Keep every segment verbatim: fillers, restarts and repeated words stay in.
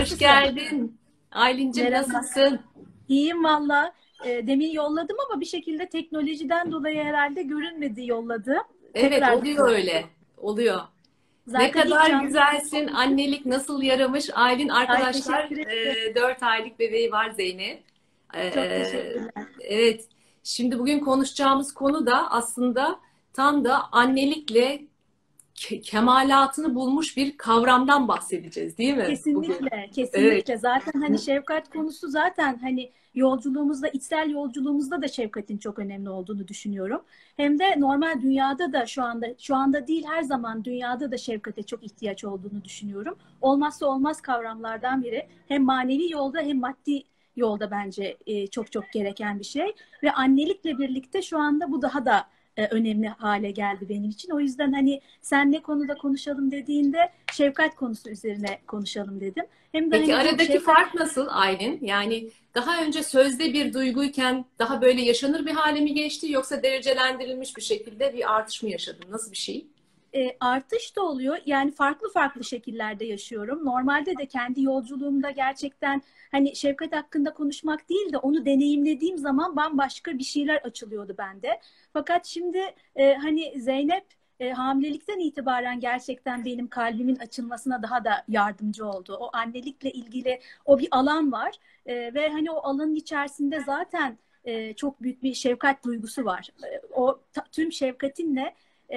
Hoş Nasılsın? geldin. Aylin'cim Merhaba. nasılsın? İyiyim valla. E, demin yolladım ama bir şekilde teknolojiden dolayı herhalde görünmedi yolladığım. Evet, Tekrar oluyor tıkladım. öyle. Oluyor. Ne Zaten ilk kadar canlı güzelsin. olduğum için. Annelik nasıl yaramış? Aylin Ay arkadaşlar teşekkür ederim. e, dört aylık bebeği var Zeynep. E, Çok teşekkürler. evet. Şimdi bugün konuşacağımız konu da aslında tam da annelikle ke- kemalatını bulmuş bir kavramdan bahsedeceğiz, değil mi bugün? Kesinlikle, Evet. kesinlikle. Zaten hani şefkat konusu zaten hani yolculuğumuzda, içsel yolculuğumuzda da şefkatin çok önemli olduğunu düşünüyorum. Hem de normal dünyada da şu anda, şu anda değil her zaman dünyada da şefkate çok ihtiyaç olduğunu düşünüyorum. Olmazsa olmaz kavramlardan biri. Hem manevi yolda hem maddi yolda bence e, çok çok gereken bir şey. Ve annelikle birlikte şu anda bu daha da e, önemli hale geldi benim için. O yüzden hani sen ne konuda konuşalım dediğinde şefkat konusu üzerine konuşalım dedim. Hem de Peki hani bu aradaki şefkat fark nasıl Aylin? Yani daha önce sözde bir duyguyken daha böyle yaşanır bir hale mi geçti yoksa derecelendirilmiş bir şekilde bir artış mı yaşadın? Nasıl bir şey? e, artış da oluyor. Yani farklı farklı şekillerde yaşıyorum. Normalde de kendi yolculuğumda gerçekten hani şefkat hakkında konuşmak değil de onu deneyimlediğim zaman bambaşka bir şeyler açılıyordu bende. Fakat şimdi e, hani Zeynep e, hamilelikten itibaren gerçekten benim kalbimin açılmasına daha da yardımcı oldu. O annelikle ilgili o bir alan var. E, ve hani o alanın içerisinde zaten e, çok büyük bir şefkat duygusu var. E, o ta, tüm şefkatinle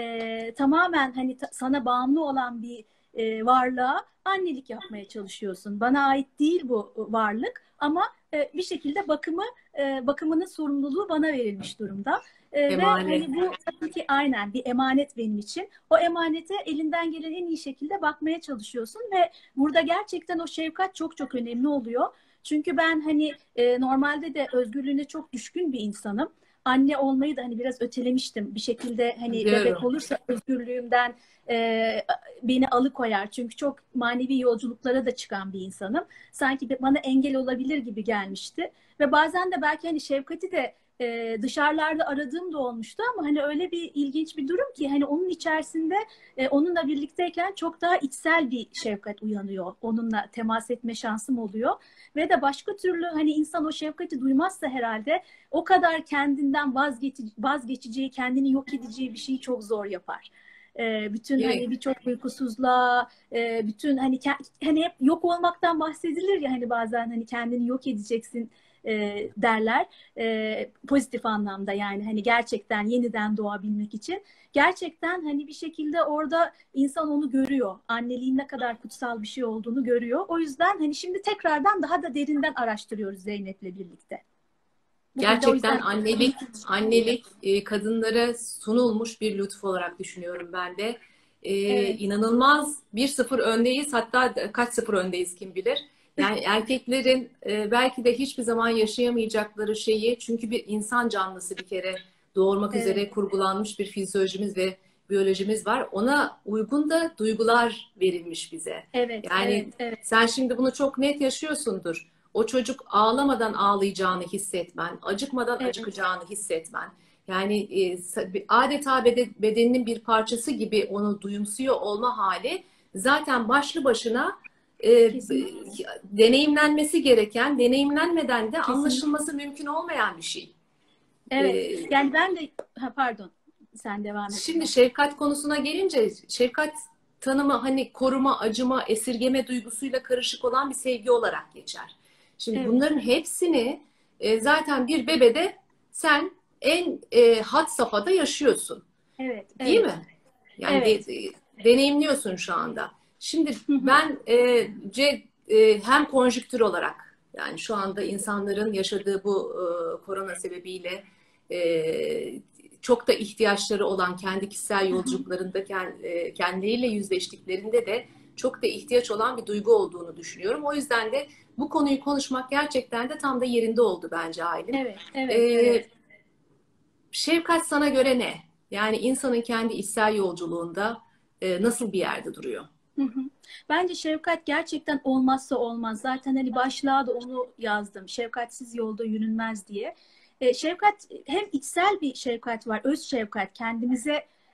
e, tamamen hani ta, sana bağımlı olan bir e, varlığa annelik yapmaya çalışıyorsun. Bana ait değil bu varlık ama e, bir şekilde bakımı e, bakımının sorumluluğu bana verilmiş durumda. E, ve Emanet. hani bu tabii ki aynen bir emanet benim için. O emanete elinden gelen en iyi şekilde bakmaya çalışıyorsun ve burada gerçekten o şefkat çok çok önemli oluyor. Çünkü ben hani e, normalde de özgürlüğüne çok düşkün bir insanım. Anne olmayı da hani biraz ötelemiştim. Bir şekilde hani bebek Biliyorum. olursa özgürlüğümden e, beni alıkoyar. Çünkü çok manevi yolculuklara da çıkan bir insanım. Sanki bana engel olabilir gibi gelmişti. Ve bazen de belki hani şefkati de e, dışarılarda aradığım da olmuştu ama hani öyle bir ilginç bir durum ki hani onun içerisinde e, onunla birlikteyken çok daha içsel bir şefkat uyanıyor. Onunla temas etme şansım oluyor. Ve de başka türlü hani insan o şefkati duymazsa herhalde o kadar kendinden vazgeçi, vazgeçeceği, kendini yok edeceği bir şeyi çok zor yapar. Ee, bütün Evet. hani birçok uykusuzluğa, e, bütün hani hani hep yok olmaktan bahsedilir ya hani bazen hani kendini yok edeceksin e, derler. E, pozitif anlamda yani hani gerçekten yeniden doğabilmek için. Gerçekten hani bir şekilde orada insan onu görüyor. Anneliğin ne kadar kutsal bir şey olduğunu görüyor. O yüzden hani şimdi tekrardan daha da derinden araştırıyoruz Zeynep'le birlikte. Bugün de o Gerçekten yüzden annelik, annelik e, kadınlara sunulmuş bir lütuf olarak düşünüyorum ben de. E, evet, inanılmaz bir sıfır öndeyiz, hatta kaç sıfır öndeyiz kim bilir. Yani erkeklerin e, belki de hiçbir zaman yaşayamayacakları şeyi, çünkü bir insan canlısı bir kere doğurmak evet, üzere kurgulanmış bir fizyolojimiz ve biyolojimiz var. Ona uygun da duygular verilmiş bize. evet, evet, Yani evet, sen şimdi bunu çok net yaşıyorsundur. O çocuk ağlamadan ağlayacağını hissetmen, acıkmadan evet, acıkacağını hissetmen. Yani e, adeta bedeninin bir parçası gibi onu duyumsuyor olma hali zaten başlı başına e, kesinlikle, deneyimlenmesi gereken, deneyimlenmeden de kesinlikle. anlaşılması mümkün olmayan bir şey. Evet, E, yani ben de ha, pardon, sen devam et. Şimdi şefkat konusuna gelince, şefkat tanımı hani koruma, acıma, esirgeme duygusuyla karışık olan bir sevgi olarak geçer. Şimdi Evet, bunların hepsini e, zaten bir bebede sen en e, had safhada yaşıyorsun. evet, Değil evet, mi? Yani de, evet. de- deneyimliyorsun şu anda. Şimdi Hı hı, ben e, ce, e, hem konjüktür olarak, yani şu anda insanların yaşadığı bu e, korona sebebiyle e, çok da ihtiyaçları olan, kendi kişisel hı hı. yolculuklarında kend- e, kendileriyle yüzleştiklerinde de çok da ihtiyaç olan bir duygu olduğunu düşünüyorum. O yüzden de bu konuyu konuşmak gerçekten de tam da yerinde oldu bence Aylin. Evet, evet, E, evet. Şefkat sana göre ne? Yani insanın kendi içsel yolculuğunda e, nasıl bir yerde duruyor? Hı hı. Bence şefkat gerçekten olmazsa olmaz. Zaten hani başlığa da onu yazdım. Şefkatsiz yolda yürünmez diye. E, şefkat hem içsel bir şefkat var, öz şefkat kendimize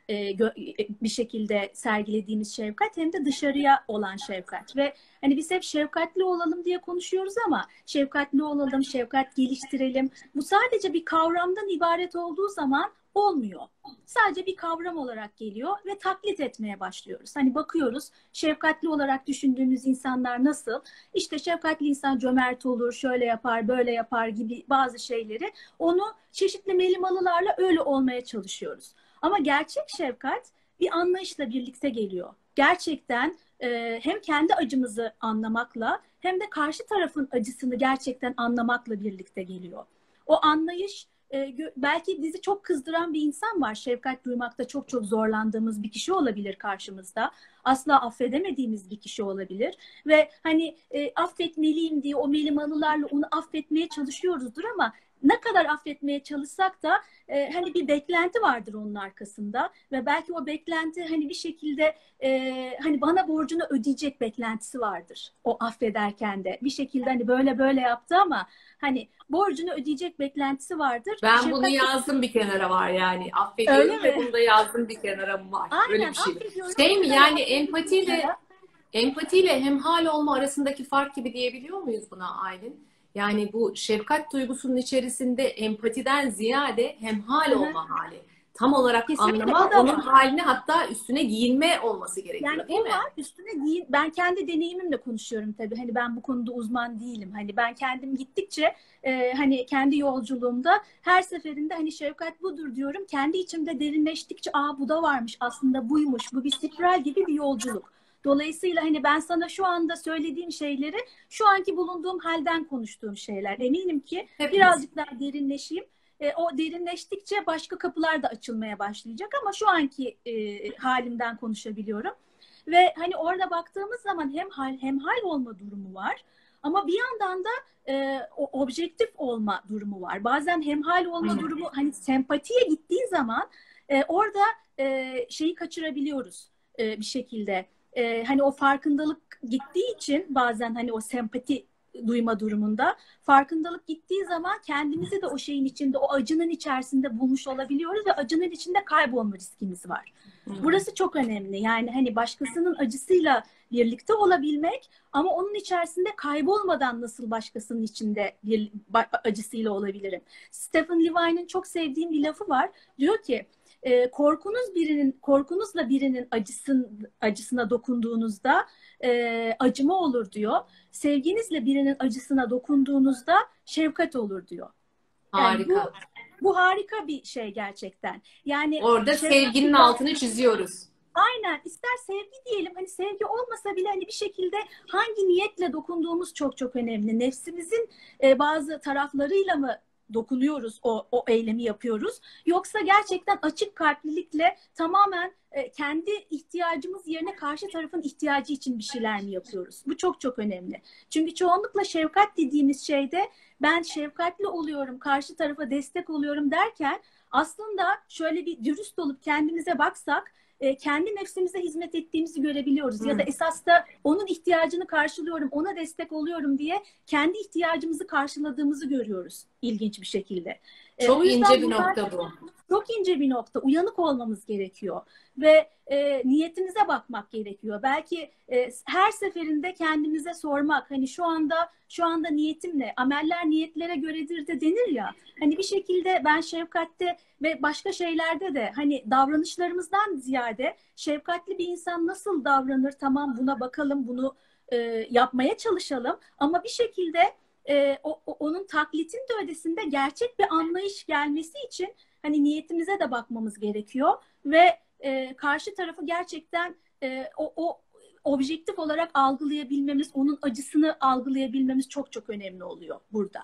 e, bir şekilde sergilediğimiz şefkat hem de dışarıya olan şefkat. Ve hani biz hep şefkatli olalım diye konuşuyoruz ama şefkatli olalım, şefkat geliştirelim. Bu sadece bir kavramdan ibaret olduğu zaman olmuyor. Sadece bir kavram olarak geliyor ve taklit etmeye başlıyoruz. Hani bakıyoruz şefkatli olarak düşündüğümüz insanlar nasıl? İşte şefkatli insan cömert olur, şöyle yapar, böyle yapar gibi bazı şeyleri onu çeşitli melimalılarla öyle olmaya çalışıyoruz. Ama gerçek şefkat bir anlayışla birlikte geliyor. Gerçekten e, hem kendi acımızı anlamakla hem de karşı tarafın acısını gerçekten anlamakla birlikte geliyor. O anlayış belki bizi çok kızdıran bir insan var. Şefkat duymakta çok çok zorlandığımız bir kişi olabilir karşımızda. Asla affedemediğimiz bir kişi olabilir. Ve hani e, affetmeliyim diye o melimalılarla onu affetmeye çalışıyoruzdur ama ne kadar affetmeye çalışsak da e, hani bir beklenti vardır onun arkasında ve belki o beklenti hani bir şekilde e, hani bana borcunu ödeyecek beklentisi vardır o affederken de bir şekilde hani böyle böyle yaptı ama hani borcunu ödeyecek beklentisi vardır. Ben Şefkat bunu yazdım bir kenara var yani. Öyle Affediyorum mi? ve bunu da yazdım bir kenara var. Aynen, Öyle bir şey. affediyorum. Şey mi yani empatiyle empatiyle hemhal olma arasındaki fark gibi diyebiliyor muyuz buna Aylin? Yani bu şefkat duygusunun içerisinde empatiden ziyade hemhal olma hali. Tam olarak Kesinlikle anlama, o da onun var. haline hatta üstüne giyinme olması gerekiyor Yani değil o mi? var üstüne giyin. Ben kendi deneyimimle konuşuyorum tabii. Hani ben bu konuda uzman değilim. Hani ben kendim gittikçe e, hani kendi yolculuğumda her seferinde hani şefkat budur diyorum. Kendi içimde derinleştikçe aa bu da varmış aslında buymuş. Bu bir spiral gibi bir yolculuk. Dolayısıyla hani ben sana şu anda söylediğim şeyleri şu anki bulunduğum halden konuştuğum şeyler. Eminim ki Hepimiz. birazcık daha derinleşeyim. E, o derinleştikçe başka kapılar da açılmaya başlayacak ama şu anki e, halimden konuşabiliyorum. Ve hani orada baktığımız zaman hem hal hem hal olma durumu var ama bir yandan da e, o objektif olma durumu var. Bazen hemhal olma durumu hani sempatiye gittiği zaman e, orada e, şeyi kaçırabiliyoruz e, bir şekilde. E, hani o farkındalık gittiği için bazen hani o sempati duyma durumunda farkındalık gittiği zaman kendimizi de o şeyin içinde, o acının içerisinde bulmuş olabiliyoruz ve acının içinde kaybolma riskimiz var. Burası çok önemli. Yani hani başkasının acısıyla birlikte olabilmek ama onun içerisinde kaybolmadan nasıl başkasının içinde bir acısıyla olabilirim? Stephen Levine'ın çok sevdiğim bir lafı var. Diyor ki e, korkunuz birinin korkunuzla birinin acısın, acısına dokunduğunuzda e, acıma olur diyor. Sevginizle birinin acısına dokunduğunuzda şefkat olur diyor. Yani Harika. bu, bu harika bir şey gerçekten. Yani orada sevginin altını çiziyoruz. Aynen. İster sevgi diyelim. Hani sevgi olmasa bile hani bir şekilde hangi niyetle dokunduğumuz çok çok önemli. Nefsimizin e, bazı taraflarıyla mı dokunuyoruz, o, o eylemi yapıyoruz. Yoksa gerçekten açık kalplilikle tamamen e, kendi ihtiyacımız yerine karşı tarafın ihtiyacı için bir şeyler mi yapıyoruz? Bu çok çok önemli. Çünkü çoğunlukla şefkat dediğimiz şeyde ben şefkatli oluyorum, karşı tarafa destek oluyorum derken aslında şöyle bir dürüst olup kendimize baksak e, kendi nefsimize hizmet ettiğimizi görebiliyoruz. Hmm. Ya da esas da onun ihtiyacını karşılıyorum, ona destek oluyorum diye kendi ihtiyacımızı karşıladığımızı görüyoruz ilginç bir şekilde. Çok e, ince bir nokta bu. Çok ince bir nokta. Uyanık olmamız gerekiyor. Ve e, niyetimize bakmak gerekiyor. Belki e, her seferinde kendimize sormak. Hani şu anda şu anda niyetim ne? Ameller niyetlere göredir de denir ya. Hani bir şekilde ben şefkatte ve başka şeylerde de hani davranışlarımızdan ziyade şefkatli bir insan nasıl davranır? Tamam buna bakalım, bunu e, yapmaya çalışalım. Ama bir şekilde e, o, o, onun taklitin de ötesinde gerçek bir anlayış gelmesi için hani niyetimize de bakmamız gerekiyor ve e, karşı tarafı gerçekten e, o, o objektif olarak algılayabilmemiz, onun acısını algılayabilmemiz çok çok önemli oluyor burada.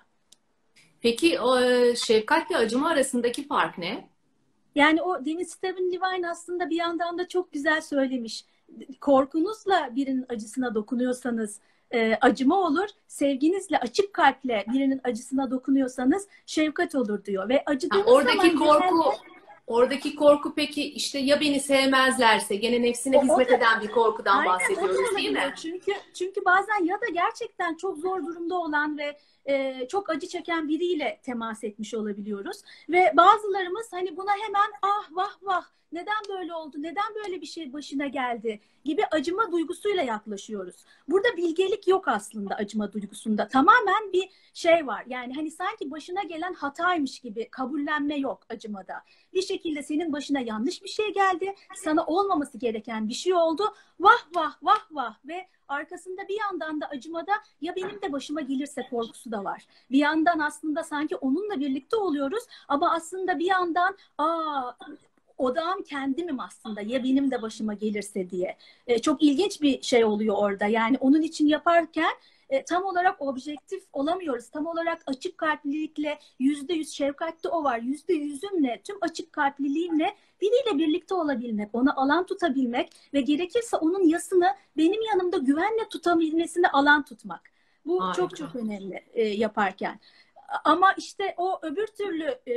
Peki o şefkatle acıma arasındaki fark ne? Yani o demin Stephen Levine aslında bir yandan da çok güzel söylemiş. Korkunuzla birinin acısına dokunuyorsanız e, acıma olur. Sevginizle, açık kalple birinin acısına dokunuyorsanız şefkat olur diyor. Ve acıdığımız ha, oradaki zaman korku genelde... Oradaki korku peki işte ya beni sevmezlerse, gene nefsine O, o hizmet da, eden bir korkudan aynen, o da bahsediyoruz değil olabiliyor. mi? Çünkü çünkü bazen ya da gerçekten çok zor durumda olan ve e, çok acı çeken biriyle temas etmiş olabiliyoruz. Ve bazılarımız hani buna hemen ah vah vah neden böyle oldu, neden böyle bir şey başına geldi gibi acıma duygusuyla yaklaşıyoruz. Burada bilgelik yok aslında acıma duygusunda. Tamamen bir şey var. Yani hani sanki başına gelen hataymış gibi kabullenme yok acımada. Bir şekilde senin başına yanlış bir şey geldi. Sana olmaması gereken bir şey oldu. Vah vah vah vah ve arkasında bir yandan da acımada ya benim de başıma gelirse korkusu da var. Bir yandan aslında sanki onunla birlikte oluyoruz ama aslında bir yandan aa odağım kendimim aslında ya benim de başıma gelirse diye. E, çok ilginç bir şey oluyor orada. Yani onun için yaparken e, tam olarak objektif olamıyoruz. Tam olarak açık kalplilikle yüzde yüz şefkatte o var. Yüzde yüzümle tüm açık kalpliliğimle biriyle birlikte olabilmek, ona alan tutabilmek ve gerekirse onun yasını benim yanımda güvenle tutabilmesine alan tutmak. Bu Harika. çok çok önemli e, yaparken. Ama işte o öbür türlü e,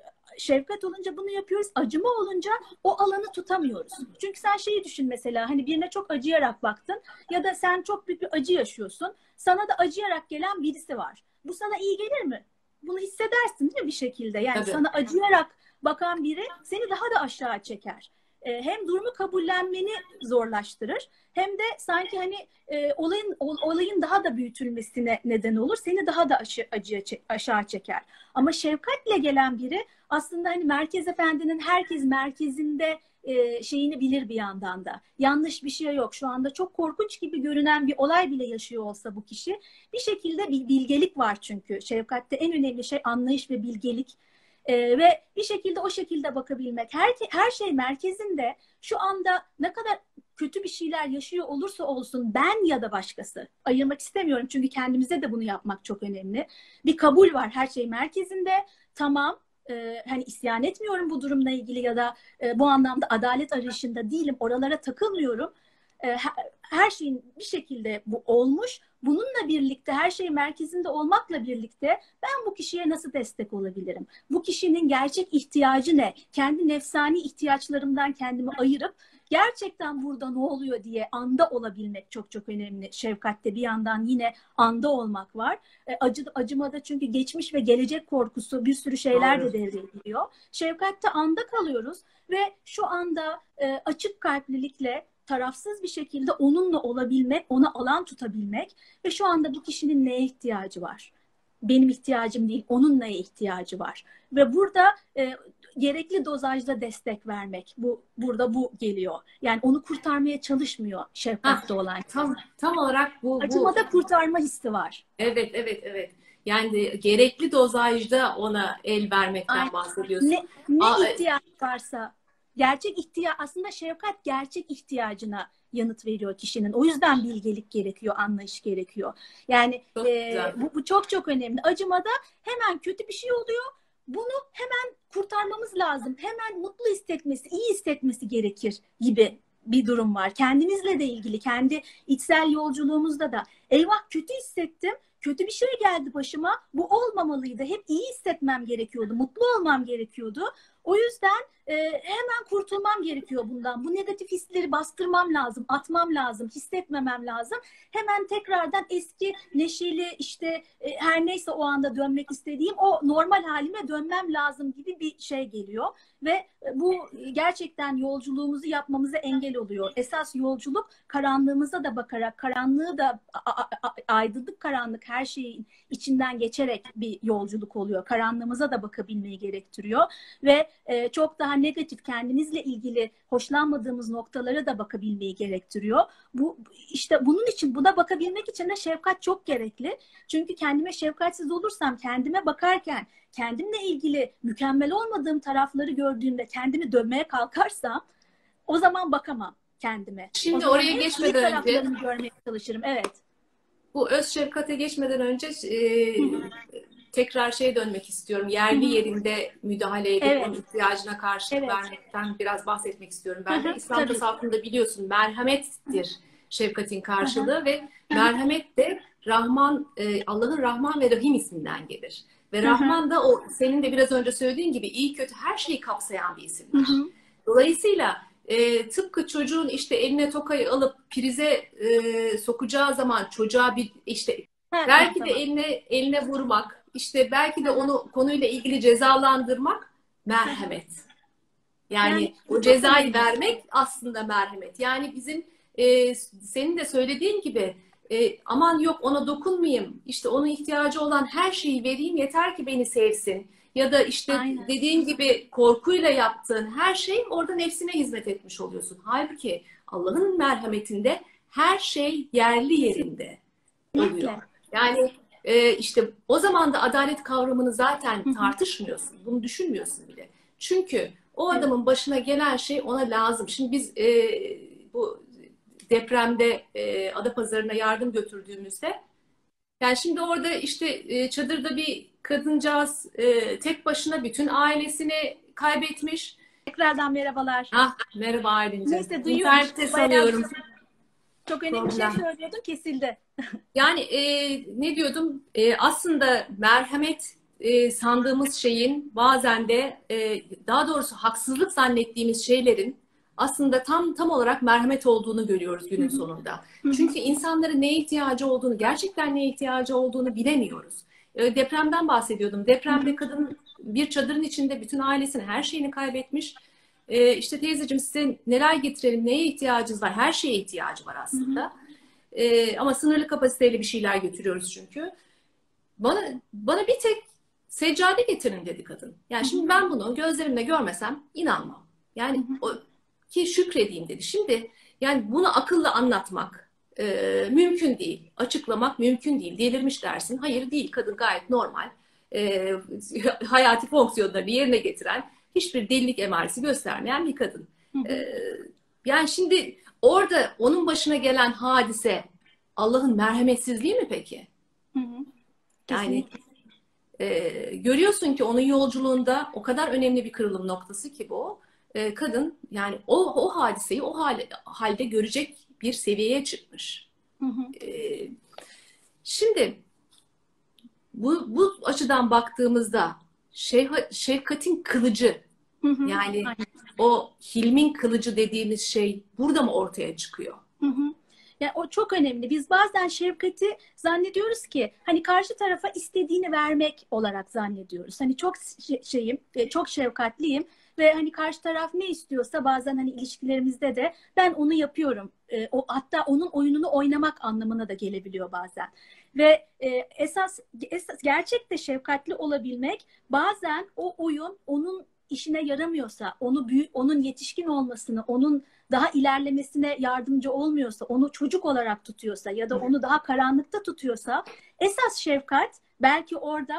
şefkat olunca bunu yapıyoruz. Acıma olunca o alanı tutamıyoruz. Çünkü sen şeyi düşün mesela hani birine çok acıyarak baktın ya da sen çok büyük bir acı yaşıyorsun. Sana da acıyarak gelen birisi var. Bu sana iyi gelir mi? Bunu hissedersin değil mi bir şekilde? Yani Tabii. sana acıyarak bakan biri seni daha da aşağı çeker. E, hem durumu kabullenmeni zorlaştırır hem de sanki hani e, olayın olayın daha da büyütülmesine neden olur. Seni daha da aşı, acıya aşağı çeker. Ama şefkatle gelen biri aslında hani Merkez Efendi'nin herkes merkezinde e, şeyini bilir bir yandan da. Yanlış bir şey yok. Şu anda çok korkunç gibi görünen bir olay bile yaşıyor olsa bu kişi bir şekilde bir bilgelik var çünkü. Şefkatte en önemli şey anlayış ve bilgelik. Ee, ve bir şekilde o şekilde bakabilmek. Her, her şey merkezinde şu anda ne kadar kötü bir şeyler yaşıyor olursa olsun ben ya da başkası ayırmak istemiyorum. Çünkü kendimize de bunu yapmak çok önemli. Bir kabul var her şey merkezinde. Tamam e, hani isyan etmiyorum bu durumla ilgili ya da e, bu anlamda adalet arayışında değilim. Oralara takılmıyorum. E, her, her şeyin bir şekilde bu olmuş. Bununla birlikte her şey merkezinde olmakla birlikte ben bu kişiye nasıl destek olabilirim? Bu kişinin gerçek ihtiyacı ne? Kendi nefsani ihtiyaçlarımdan kendimi ayırıp gerçekten burada ne oluyor diye anda olabilmek çok çok önemli. Şefkatte bir yandan yine anda olmak var. E, acı, acımada çünkü geçmiş ve gelecek korkusu bir sürü şeyler de devreye giriyor. Şefkatte anda kalıyoruz ve şu anda e, açık kalplilikle tarafsız bir şekilde onunla olabilmek, ona alan tutabilmek ve şu anda bu kişinin neye ihtiyacı var? Benim ihtiyacım değil, onun neye ihtiyacı var? Ve burada e, gerekli dozajda destek vermek. Bu burada bu geliyor. Yani onu kurtarmaya çalışmıyor şefkatte olan. Tam tam olarak bu bu. Acımada kurtarma hissi var. Evet, evet, evet. Yani de, gerekli dozajda ona el vermekten Aynen. bahsediyorsun. Ne, ne Aa, ihtiyaç varsa gerçek ihtiyaç aslında şefkat gerçek ihtiyacına yanıt veriyor kişinin. O yüzden bilgelik gerekiyor, anlayış gerekiyor. Yani e, bu, bu çok çok önemli. Acımada hemen kötü bir şey oluyor. Bunu hemen kurtarmamız lazım. Hemen mutlu hissetmesi, iyi hissetmesi gerekir gibi bir durum var. Kendimizle de ilgili, kendi içsel yolculuğumuzda da eyvah kötü hissettim. Kötü bir şey geldi başıma. Bu olmamalıydı. Hep iyi hissetmem gerekiyordu. Mutlu olmam gerekiyordu. O yüzden e, hemen kurtulmam gerekiyor bundan. Bu negatif hisleri bastırmam lazım, atmam lazım, hissetmemem lazım. Hemen tekrardan eski neşeli işte e, her neyse o anda dönmek istediğim o normal halime dönmem lazım gibi bir şey geliyor. Ve bu gerçekten yolculuğumuzu yapmamıza engel oluyor. Esas yolculuk karanlığımıza da bakarak, karanlığı da aydınlık karanlık her şeyin içinden geçerek bir yolculuk oluyor. Karanlığımıza da bakabilmeyi gerektiriyor. Ve e, çok daha negatif kendimizle ilgili hoşlanmadığımız noktalara da bakabilmeyi gerektiriyor. Bu işte bunun için buna bakabilmek için de şefkat çok gerekli. Çünkü kendime şefkatsiz olursam kendime bakarken kendimle ilgili mükemmel olmadığım tarafları gördüğümde kendimi dövmeye kalkarsam o zaman bakamam kendime. Şimdi oraya geçmeden önce görmeye çalışırım. Evet. Bu öz şefkate geçmeden önce e, tekrar şeye dönmek istiyorum. Yerli yerinde müdahale edip Evet. onun ihtiyacına karşılık Evet. vermekten biraz bahsetmek istiyorum. Ben de Hı hı, İslam tabii. tasavvufunda biliyorsun merhamettir şefkatin karşılığı ve merhamet de Rahman, e, Allah'ın Rahman ve Rahim isminden gelir. Ve Hı hı. Rahman da o senin de biraz önce söylediğin gibi iyi kötü her şeyi kapsayan bir Hı isimdir. hı. Dolayısıyla e, tıpkı çocuğun işte eline tokayı alıp prize e, sokacağı zaman çocuğa bir işte Ha, tamam belki de tamam. eline eline vurmak, işte belki Hı de hı. onu konuyla ilgili cezalandırmak Hı hı. merhamet. Yani Yani o bu çok cezayı önemli. vermek aslında merhamet. Yani bizim e, senin de söylediğin gibi e, aman yok ona dokunmayayım, işte onun ihtiyacı olan her şeyi vereyim yeter ki beni sevsin. Ya da işte Aynen. dediğin gibi korkuyla yaptığın her şey orada nefsine hizmet etmiş oluyorsun. Halbuki Allah'ın merhametinde her şey yerli yerinde oluyor. Kesinlikle. Yani e, işte o zaman da adalet kavramını zaten Hı hı. tartışmıyorsun. Bunu düşünmüyorsun bile. Çünkü o Evet. adamın başına gelen şey ona lazım. Şimdi biz e, bu depremde e, Adapazarı'na yardım götürdüğümüzde yani şimdi orada işte e, çadırda bir kadıncağız e, tek başına bütün ailesini kaybetmiş. Tekrardan merhabalar. Ah merhaba Aylin'cim. Neyse duyuyorum. İnternette Bayağı sanıyorum çok önemli bir şey problem. söylüyordun, kesildi. Yani e, ne diyordum? E, aslında merhamet e, sandığımız şeyin bazen de e, daha doğrusu haksızlık zannettiğimiz şeylerin aslında tam tam olarak merhamet olduğunu görüyoruz Hı günün hı. sonunda. Hı hı. Çünkü insanların neye ihtiyacı olduğunu, gerçekten neye ihtiyacı olduğunu bilemiyoruz. E, depremden bahsediyordum. Hı Depremde hı. kadın bir çadırın içinde bütün ailesini, her şeyini kaybetmiş. E, işte teyzeciğim size neler getirelim, neye ihtiyacınız var? Her şeye ihtiyacı var Hı hı. aslında. Ee, ama sınırlı kapasiteyle bir şeyler götürüyoruz çünkü. Bana bana bir tek seccade getirin dedi kadın. Yani Hı hı. şimdi ben bunu gözlerimle görmesem inanmam. Hı Yani hı. o ki şükredeyim dedi. Şimdi yani bunu akılla anlatmak e, mümkün değil. Açıklamak mümkün değil. Delirmiş dersin. Hayır değil. Kadın gayet normal. E, hayati fonksiyonlarını yerine getiren, hiçbir delilik emaresi göstermeyen bir kadın. Hı hı. E, yani şimdi orada onun başına gelen hadise Allah'ın merhametsizliği mi peki? Hı hı. Yani Kesinlikle. e, görüyorsun ki onun yolculuğunda o kadar önemli bir kırılım noktası ki bu. E, kadın yani o, o hadiseyi o hal, halde görecek bir seviyeye çıkmış. Hı hı. E, şimdi bu, bu açıdan baktığımızda şef- şefkatin kılıcı, Hı hı. yani Aynen. o hilmin kılıcı dediğimiz şey burada mı ortaya çıkıyor? Hı hı. Yani o çok önemli. Biz bazen şefkati zannediyoruz ki hani karşı tarafa istediğini vermek olarak zannediyoruz. Hani çok şey- şeyim, e, çok şefkatliyim ve hani karşı taraf ne istiyorsa bazen hani ilişkilerimizde de ben onu yapıyorum. E, o hatta onun oyununu oynamak anlamına da gelebiliyor bazen. Ve e, esas esas gerçekte şefkatli olabilmek bazen o oyun onun işine yaramıyorsa, onu büyük, onun yetişkin olmasını, onun daha ilerlemesine yardımcı olmuyorsa, onu çocuk olarak tutuyorsa ya da onu daha karanlıkta tutuyorsa esas şefkat belki orada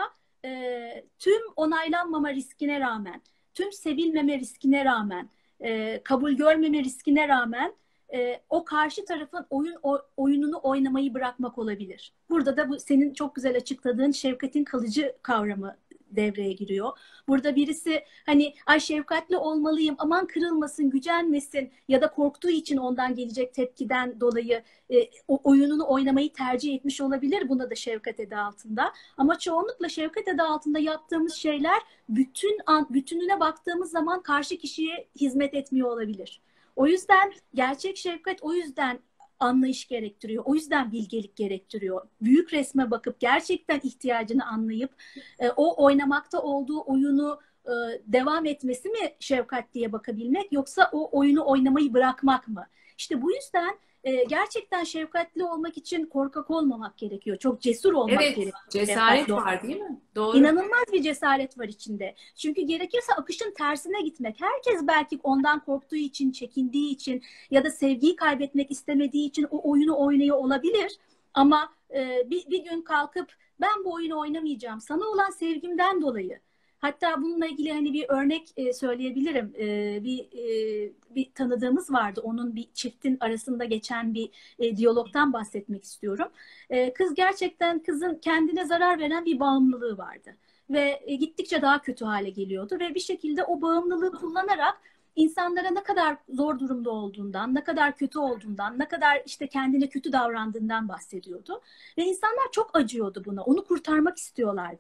e, tüm onaylanmama riskine rağmen, tüm sevilmeme riskine rağmen, e, kabul görmeme riskine rağmen e, o karşı tarafın oyun o, oyununu oynamayı bırakmak olabilir. Burada da bu senin çok güzel açıkladığın şefkatin kalıcı kavramı devreye giriyor. Burada birisi hani ay şefkatli olmalıyım aman kırılmasın gücenmesin ya da korktuğu için ondan gelecek tepkiden dolayı e, o oyununu oynamayı tercih etmiş olabilir, buna da şefkat adı altında. Ama çoğunlukla şefkat adı altında yaptığımız şeyler bütün an, bütününe baktığımız zaman karşı kişiye hizmet etmiyor olabilir. O yüzden gerçek şefkat o yüzden anlayış gerektiriyor. O yüzden bilgelik gerektiriyor. Büyük resme bakıp gerçekten ihtiyacını anlayıp e, o oynamakta olduğu oyunu e, devam etmesi mi şefkat diye bakabilmek, yoksa o oyunu oynamayı bırakmak mı? İşte bu yüzden e, gerçekten şefkatli olmak için korkak olmamak gerekiyor. Çok cesur olmak Evet, gerekiyor şefkatli cesaret olmak. var değil mi? Doğru. İnanılmaz bir cesaret var içinde. Çünkü gerekirse akışın tersine gitmek. Herkes belki ondan korktuğu için, çekindiği için ya da sevgiyi kaybetmek istemediği için o oyunu oynuyor olabilir. Ama e, bir, bir gün kalkıp ben bu oyunu oynamayacağım sana olan sevgimden dolayı. Hatta bununla ilgili hani bir örnek e, söyleyebilirim. E, bir e, bir tanıdığımız vardı. Onun bir çiftin arasında geçen bir e, diyalogtan bahsetmek istiyorum. E, kız gerçekten kızın kendine zarar veren bir bağımlılığı vardı. Ve e, gittikçe daha kötü hale geliyordu. Ve bir şekilde o bağımlılığı kullanarak insanlara ne kadar zor durumda olduğundan, ne kadar kötü olduğundan, ne kadar işte kendine kötü davrandığından bahsediyordu. Ve insanlar çok acıyordu buna. Onu kurtarmak istiyorlardı.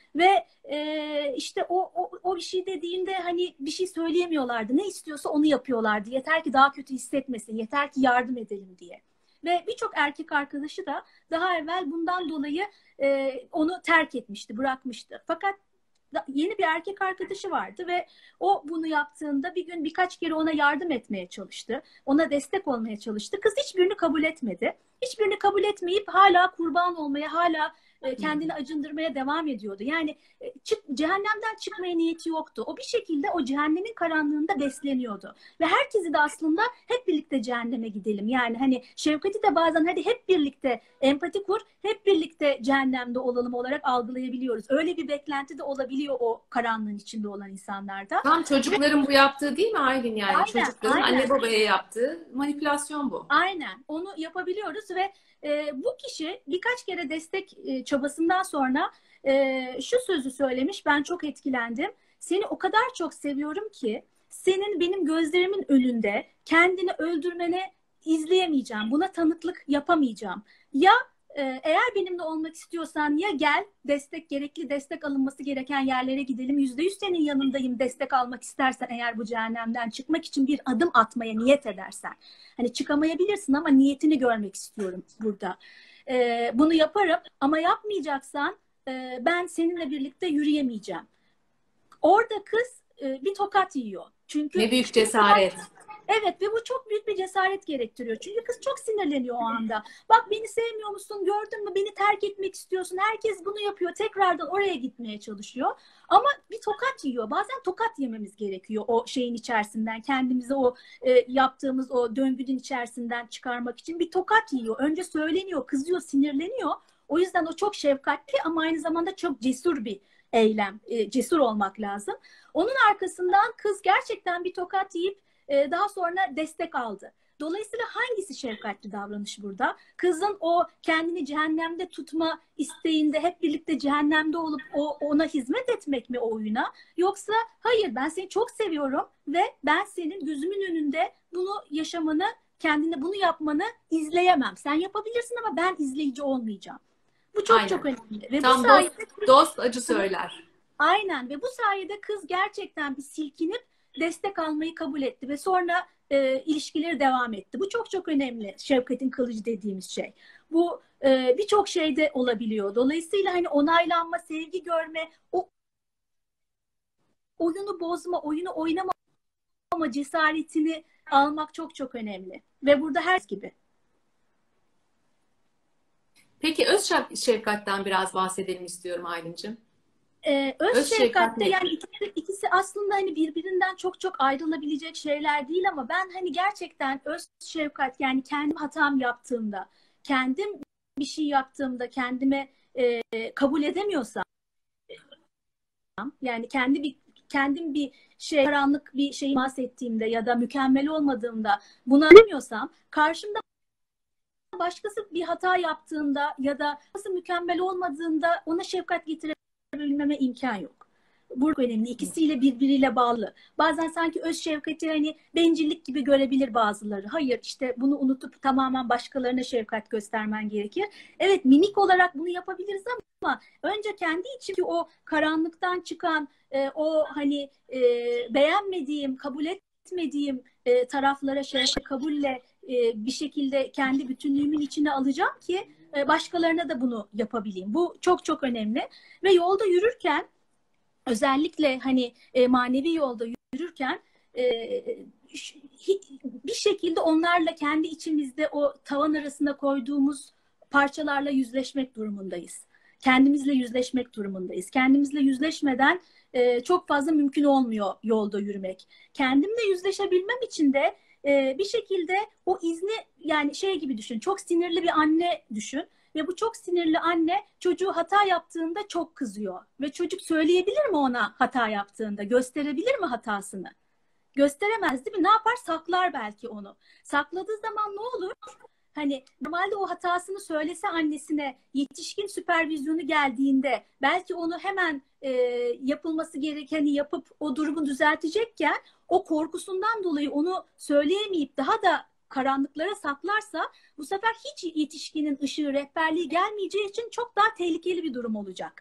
Ve e, işte o, o, o bir şey dediğinde hani bir şey söyleyemiyorlardı. Ne istiyorsa onu yapıyorlardı. Yeter ki daha kötü hissetmesin, yeter ki yardım edelim diye. Ve birçok erkek arkadaşı da daha evvel bundan dolayı e, onu terk etmişti, bırakmıştı. Fakat yeni bir erkek arkadaşı vardı ve o bunu yaptığında bir gün birkaç kere ona yardım etmeye çalıştı. Ona destek olmaya çalıştı. Kız hiçbirini kabul etmedi. Hiçbirini kabul etmeyip hala kurban olmaya, hala kendini acındırmaya devam ediyordu. Yani çık, cehennemden çıkmaya niyeti yoktu. O bir şekilde o cehennemin karanlığında besleniyordu. Ve herkesi de aslında hep birlikte cehenneme gidelim. Yani hani şefkati de bazen hadi hep birlikte empati kur, hep birlikte cehennemde olalım olarak algılayabiliyoruz. Öyle bir beklenti de olabiliyor o karanlığın içinde olan insanlarda. Tam çocukların bu yaptığı değil mi Aylin yani? Aynen, Çocukların aynen. anne babaya yaptığı manipülasyon bu. Aynen. Onu yapabiliyoruz ve e, bu kişi birkaç kere destek e, çabasından sonra e, şu sözü söylemiş. Ben çok etkilendim. Seni o kadar çok seviyorum ki senin benim gözlerimin önünde kendini öldürmene izleyemeyeceğim. Buna tanıklık yapamayacağım. Ya e, eğer benimle olmak istiyorsan ya gel destek gerekli destek alınması gereken yerlere gidelim. Yüzde yüz senin yanındayım destek almak istersen eğer bu cehennemden çıkmak için bir adım atmaya niyet edersen. Hani çıkamayabilirsin ama niyetini görmek istiyorum burada. Ee, bunu yaparım ama yapmayacaksan e, ben seninle birlikte yürüyemeyeceğim. Orada kız e, bir tokat yiyor. Çünkü ne büyük cesaret. Evet ve bu çok büyük bir cesaret gerektiriyor. Çünkü kız çok sinirleniyor o anda. Bak beni sevmiyor musun? Gördün mü? Beni terk etmek istiyorsun. Herkes bunu yapıyor. Tekrardan oraya gitmeye çalışıyor. Ama bir tokat yiyor. Bazen tokat yememiz gerekiyor o şeyin içerisinden. Kendimizi o e, yaptığımız o döngünün içerisinden çıkarmak için bir tokat yiyor. Önce söyleniyor, kızıyor, sinirleniyor. O yüzden o çok şefkatli ama aynı zamanda çok cesur bir eylem. E, cesur olmak lazım. Onun arkasından kız gerçekten bir tokat yiyip daha sonra destek aldı. Dolayısıyla hangisi şefkatli davranış burada? Kızın o kendini cehennemde tutma isteğinde hep birlikte cehennemde olup o ona hizmet etmek mi o oyuna? Yoksa hayır ben seni çok seviyorum ve ben senin gözümün önünde bunu yaşamanı, kendine bunu yapmanı izleyemem. Sen yapabilirsin ama ben izleyici olmayacağım. Bu çok Aynen. çok önemli. Ve Tam bu sayede dost, dost acı söyler. Aynen ve bu sayede kız gerçekten bir silkinip destek almayı kabul etti ve sonra e, ilişkileri devam etti. Bu çok çok önemli. Şefkatin kılıcı dediğimiz şey. Bu e, birçok şeyde olabiliyor. Dolayısıyla hani onaylanma, sevgi görme, o oyunu bozma, oyunu oynamama cesaretini almak çok çok önemli. Ve burada her gibi. Peki öz şefkatten biraz bahsedelim istiyorum Aylin'cim. Ee, öz, öz şefkatte yani ikisi, ikisi aslında hani birbirinden çok çok ayrılabilecek şeyler değil ama ben hani gerçekten öz şefkat yani kendim hatam yaptığımda, kendim bir şey yaptığımda kendime e, kabul edemiyorsam yani kendi bir kendim bir şey karanlık bir şeyi bahsettiğimde ya da mükemmel olmadığımda buna demiyorsam karşımda başkası bir hata yaptığında ya da nasıl mükemmel olmadığında ona şefkat getirebilmeme imkan yok. Bu önemli. İkisiyle birbiriyle bağlı. Bazen sanki öz şefkati hani bencillik gibi görebilir bazıları. Hayır işte bunu unutup tamamen başkalarına şefkat göstermen gerekir. Evet mimik olarak bunu yapabiliriz ama önce kendi içindeki o karanlıktan çıkan e, o hani e, beğenmediğim, kabul etmediğim e, taraflara şefkat kabulle e, bir şekilde kendi bütünlüğümün içine alacağım ki e, başkalarına da bunu yapabileyim. Bu çok çok önemli. Ve yolda yürürken özellikle hani e, manevi yolda yürürken e, bir şekilde onlarla kendi içimizde o tavan arasında koyduğumuz parçalarla yüzleşmek durumundayız. Kendimizle yüzleşmek durumundayız. Kendimizle yüzleşmeden e, çok fazla mümkün olmuyor yolda yürümek. Kendimle yüzleşebilmem için de e, bir şekilde o izni yani şey gibi düşün. Çok sinirli bir anne düşün. Ve bu çok sinirli anne çocuğu hata yaptığında çok kızıyor. Ve çocuk söyleyebilir mi ona hata yaptığında? Gösterebilir mi hatasını? Gösteremez değil mi? Ne yapar? Saklar belki onu. Sakladığı zaman ne olur? Hani normalde o hatasını söylese annesine yetişkin süpervizyonu geldiğinde belki onu hemen e, yapılması gerekeni yapıp o durumu düzeltecekken o korkusundan dolayı onu söyleyemeyip daha da karanlıklara saklarsa bu sefer hiç yetişkinin ışığı, rehberliği gelmeyeceği için çok daha tehlikeli bir durum olacak.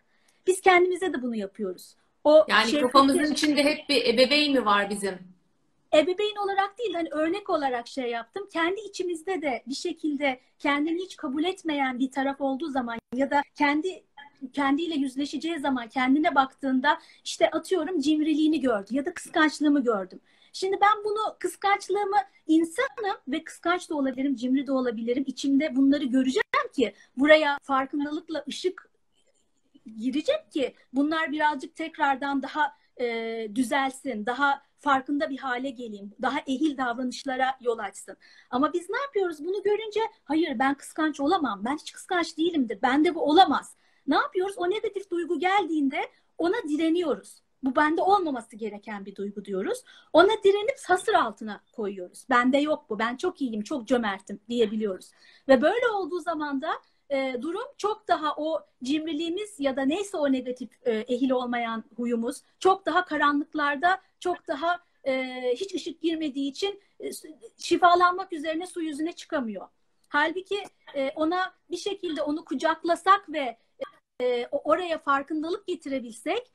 Biz kendimize de bunu yapıyoruz. O Yani şefkati kafamızın içinde hep bir ebeveyn mi var bizim? ebeveyn olarak değil, hani örnek olarak şey yaptım. Kendi içimizde de bir şekilde kendini hiç kabul etmeyen bir taraf olduğu zaman ya da kendi kendiyle yüzleşeceği zaman kendine baktığında işte atıyorum cimriliğini gördü ya da kıskançlığımı gördüm. Şimdi ben bunu, kıskançlığımı, insanım ve kıskanç da olabilirim, cimri de olabilirim. İçimde bunları göreceğim ki buraya farkındalıkla ışık girecek ki bunlar birazcık tekrardan daha e, düzelsin, daha farkında bir hale geleyim, daha ehil davranışlara yol açsın. Ama biz ne yapıyoruz? Bunu görünce hayır ben kıskanç olamam, ben hiç kıskanç değilimdir, bende bu olamaz. Ne yapıyoruz? O negatif duygu geldiğinde ona direniyoruz. Bu bende olmaması gereken bir duygu diyoruz. Ona direnip hasır altına koyuyoruz. Bende yok bu, ben çok iyiyim, çok cömertim diyebiliyoruz. Ve böyle olduğu zaman da e, durum çok daha, o cimriliğimiz ya da neyse o negatif e, ehil olmayan huyumuz çok daha karanlıklarda, çok daha e, hiç ışık girmediği için e, şifalanmak üzerine su yüzüne çıkamıyor. Halbuki e, ona bir şekilde onu kucaklasak ve e, oraya farkındalık getirebilsek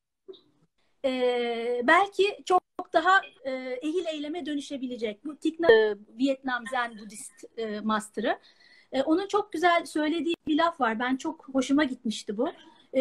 e, belki çok daha e, ehil eyleme dönüşebilecek. Bu Thich Nhat Hanh, Vietnam Zen Budist e, Master'ı. E, onun çok güzel söylediği bir laf var. Ben çok hoşuma gitmişti bu.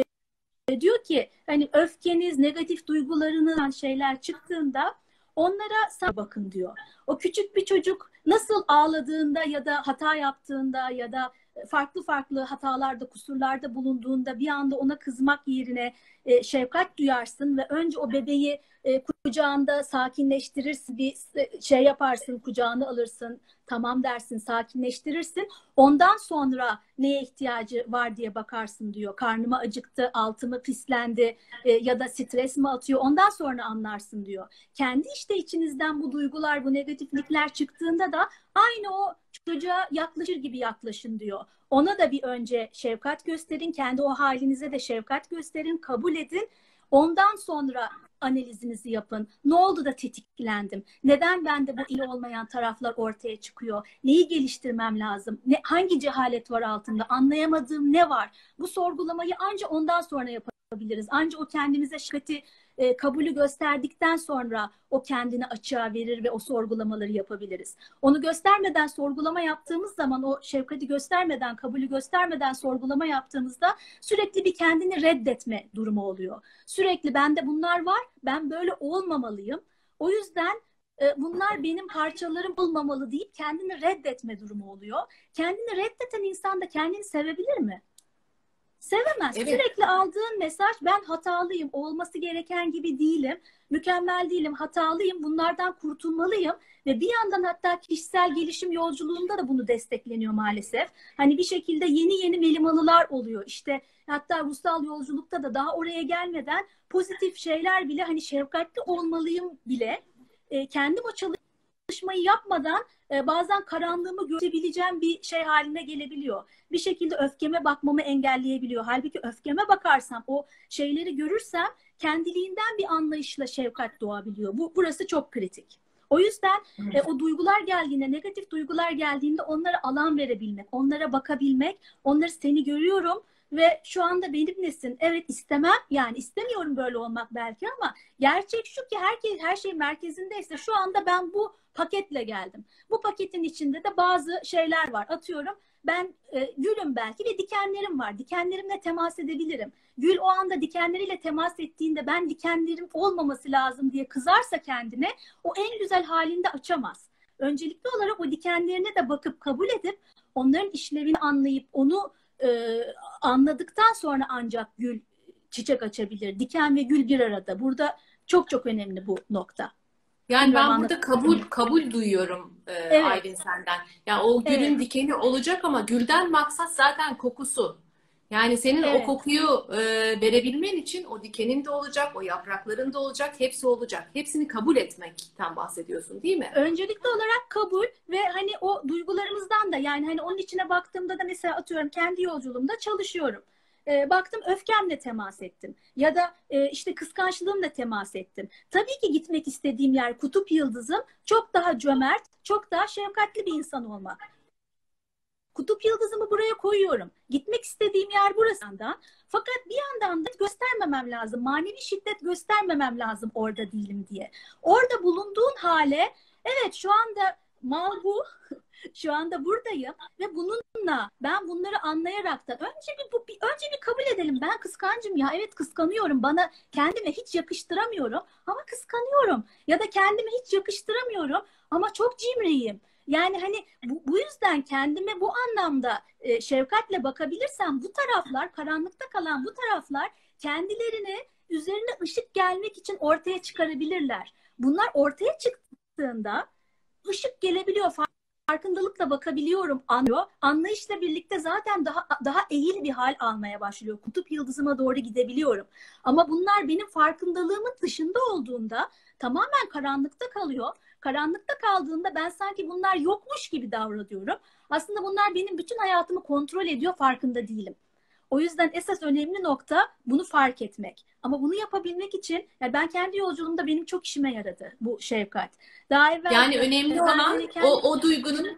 E, diyor ki hani öfkeniz, negatif duygularınız şeyler çıktığında onlara bakın diyor. O küçük bir çocuk nasıl ağladığında ya da hata yaptığında ya da farklı farklı hatalarda, kusurlarda bulunduğunda bir anda ona kızmak yerine e, şefkat duyarsın ve önce o bebeği e, kucağında sakinleştirirsin, bir şey yaparsın, kucağına alırsın, tamam dersin, sakinleştirirsin. Ondan sonra neye ihtiyacı var diye bakarsın diyor. Karnıma acıktı, altımı pislendi e, ya da stres mi atıyor? Ondan sonra anlarsın diyor. Kendi işte içinizden bu duygular, bu negatiflikler çıktığında da aynı o çocuğa yaklaşır gibi yaklaşın diyor. Ona da bir önce şefkat gösterin, kendi o halinize de şefkat gösterin, kabul edin. Ondan sonra analizinizi yapın. Ne oldu da tetiklendim? Neden bende bu iyi olmayan taraflar ortaya çıkıyor? Neyi geliştirmem lazım? Ne, hangi cehalet var altında? Anlayamadığım ne var? Bu sorgulamayı ancak ondan sonra yapabiliriz. Ancak o kendimize şefkati e, kabulü gösterdikten sonra o kendini açığa verir ve o sorgulamaları yapabiliriz. Onu göstermeden sorgulama yaptığımız zaman, o şefkati göstermeden, kabulü göstermeden sorgulama yaptığımızda sürekli bir kendini reddetme durumu oluyor. Sürekli bende bunlar var, ben böyle olmamalıyım. O yüzden e, bunlar benim parçalarım olmamalı deyip kendini reddetme durumu oluyor. Kendini reddeden insan da kendini sevebilir mi? Sevemez. Evet. Sürekli aldığın mesaj ben hatalıyım, olması gereken gibi değilim, mükemmel değilim, hatalıyım, bunlardan kurtulmalıyım ve bir yandan hatta kişisel gelişim yolculuğunda da bunu destekleniyor maalesef. Hani bir şekilde yeni yeni melimalılar oluyor. İşte hatta ruhsal yolculukta da daha oraya gelmeden pozitif şeyler bile, hani şefkatli olmalıyım bile e, kendim o çalışmayı yapmadan e, bazen karanlığımı görebileceğim bir şey haline gelebiliyor. Bir şekilde öfkeme bakmamı engelleyebiliyor. Halbuki öfkeme bakarsam, o şeyleri görürsem kendiliğinden bir anlayışla şefkat doğabiliyor. Bu burası çok kritik. O yüzden e, o duygular geldiğinde, negatif duygular geldiğinde onlara alan verebilmek, onlara bakabilmek, onları seni görüyorum ve şu anda benimlesin. Evet, istemem, yani istemiyorum böyle olmak belki ama gerçek şu ki herkes her şey merkezindeyse şu anda ben bu paketle geldim. Bu paketin içinde de bazı şeyler var. Atıyorum ben e, gülüm belki ve dikenlerim var. Dikenlerimle temas edebilirim. Gül o anda dikenleriyle temas ettiğinde ben dikenlerim olmaması lazım diye kızarsa kendine, o en güzel halinde açamaz. Öncelikli olarak o dikenlerine de bakıp kabul edip onların işlevini anlayıp onu e, anladıktan sonra ancak gül çiçek açabilir. Diken ve gül bir arada. Burada çok çok önemli bu nokta. Yani Bilmiyorum, ben burada kabul anlatabiliyor kabul duyuyorum e, Evet, Aylin senden. Ya o gülün evet, dikeni olacak ama gülden maksat zaten kokusu. Yani senin o evet. kokuyu e, verebilmen için o dikenin de olacak, o yaprakların da olacak, hepsi olacak. Hepsini kabul etmekten bahsediyorsun, değil mi? Öncelikli olarak kabul ve hani o duygularımızdan da, yani hani onun içine baktığımda da mesela atıyorum kendi yolculuğumda çalışıyorum. E, baktım öfkemle temas ettim ya da e, işte kıskançlığımla temas ettim. Tabii ki gitmek istediğim yer, kutup yıldızım çok daha cömert, çok daha şefkatli bir insan olmak. Kutup yıldızımı buraya koyuyorum. Gitmek istediğim yer burası. Fakat bir yandan da göstermemem lazım. Manevi şiddet göstermemem lazım orada değilim diye. Orada bulunduğun hale, evet şu anda mal bu. Şu anda buradayım ve bununla ben bunları anlayaraktan önce bir, bu, bir önce bir kabul edelim. Ben kıskancım ya. Evet kıskanıyorum. Bana kendime hiç yakıştıramıyorum ama kıskanıyorum. Ya da kendime hiç yakıştıramıyorum ama çok cimriyim. Yani hani bu, bu yüzden kendime bu anlamda e, şefkatle bakabilirsem bu taraflar, karanlıkta kalan bu taraflar kendilerini üzerine ışık gelmek için ortaya çıkarabilirler. Bunlar ortaya çıktığında ışık gelebiliyor. Farkındalıkla bakabiliyorum, anlıyor. Anlayışla birlikte zaten daha daha eğil bir hal almaya başlıyor. Kutup yıldızıma doğru gidebiliyorum. Ama bunlar benim farkındalığımın dışında olduğunda tamamen karanlıkta kalıyor. Karanlıkta kaldığında ben sanki bunlar yokmuş gibi davranıyorum. Aslında bunlar benim bütün hayatımı kontrol ediyor, farkında değilim. O yüzden esas önemli nokta bunu fark etmek. Ama bunu yapabilmek için yani ben kendi yolculuğumda benim çok işime yaradı bu şefkat. Daha evvel Yani önemli olan gerçekten... o, o duygunun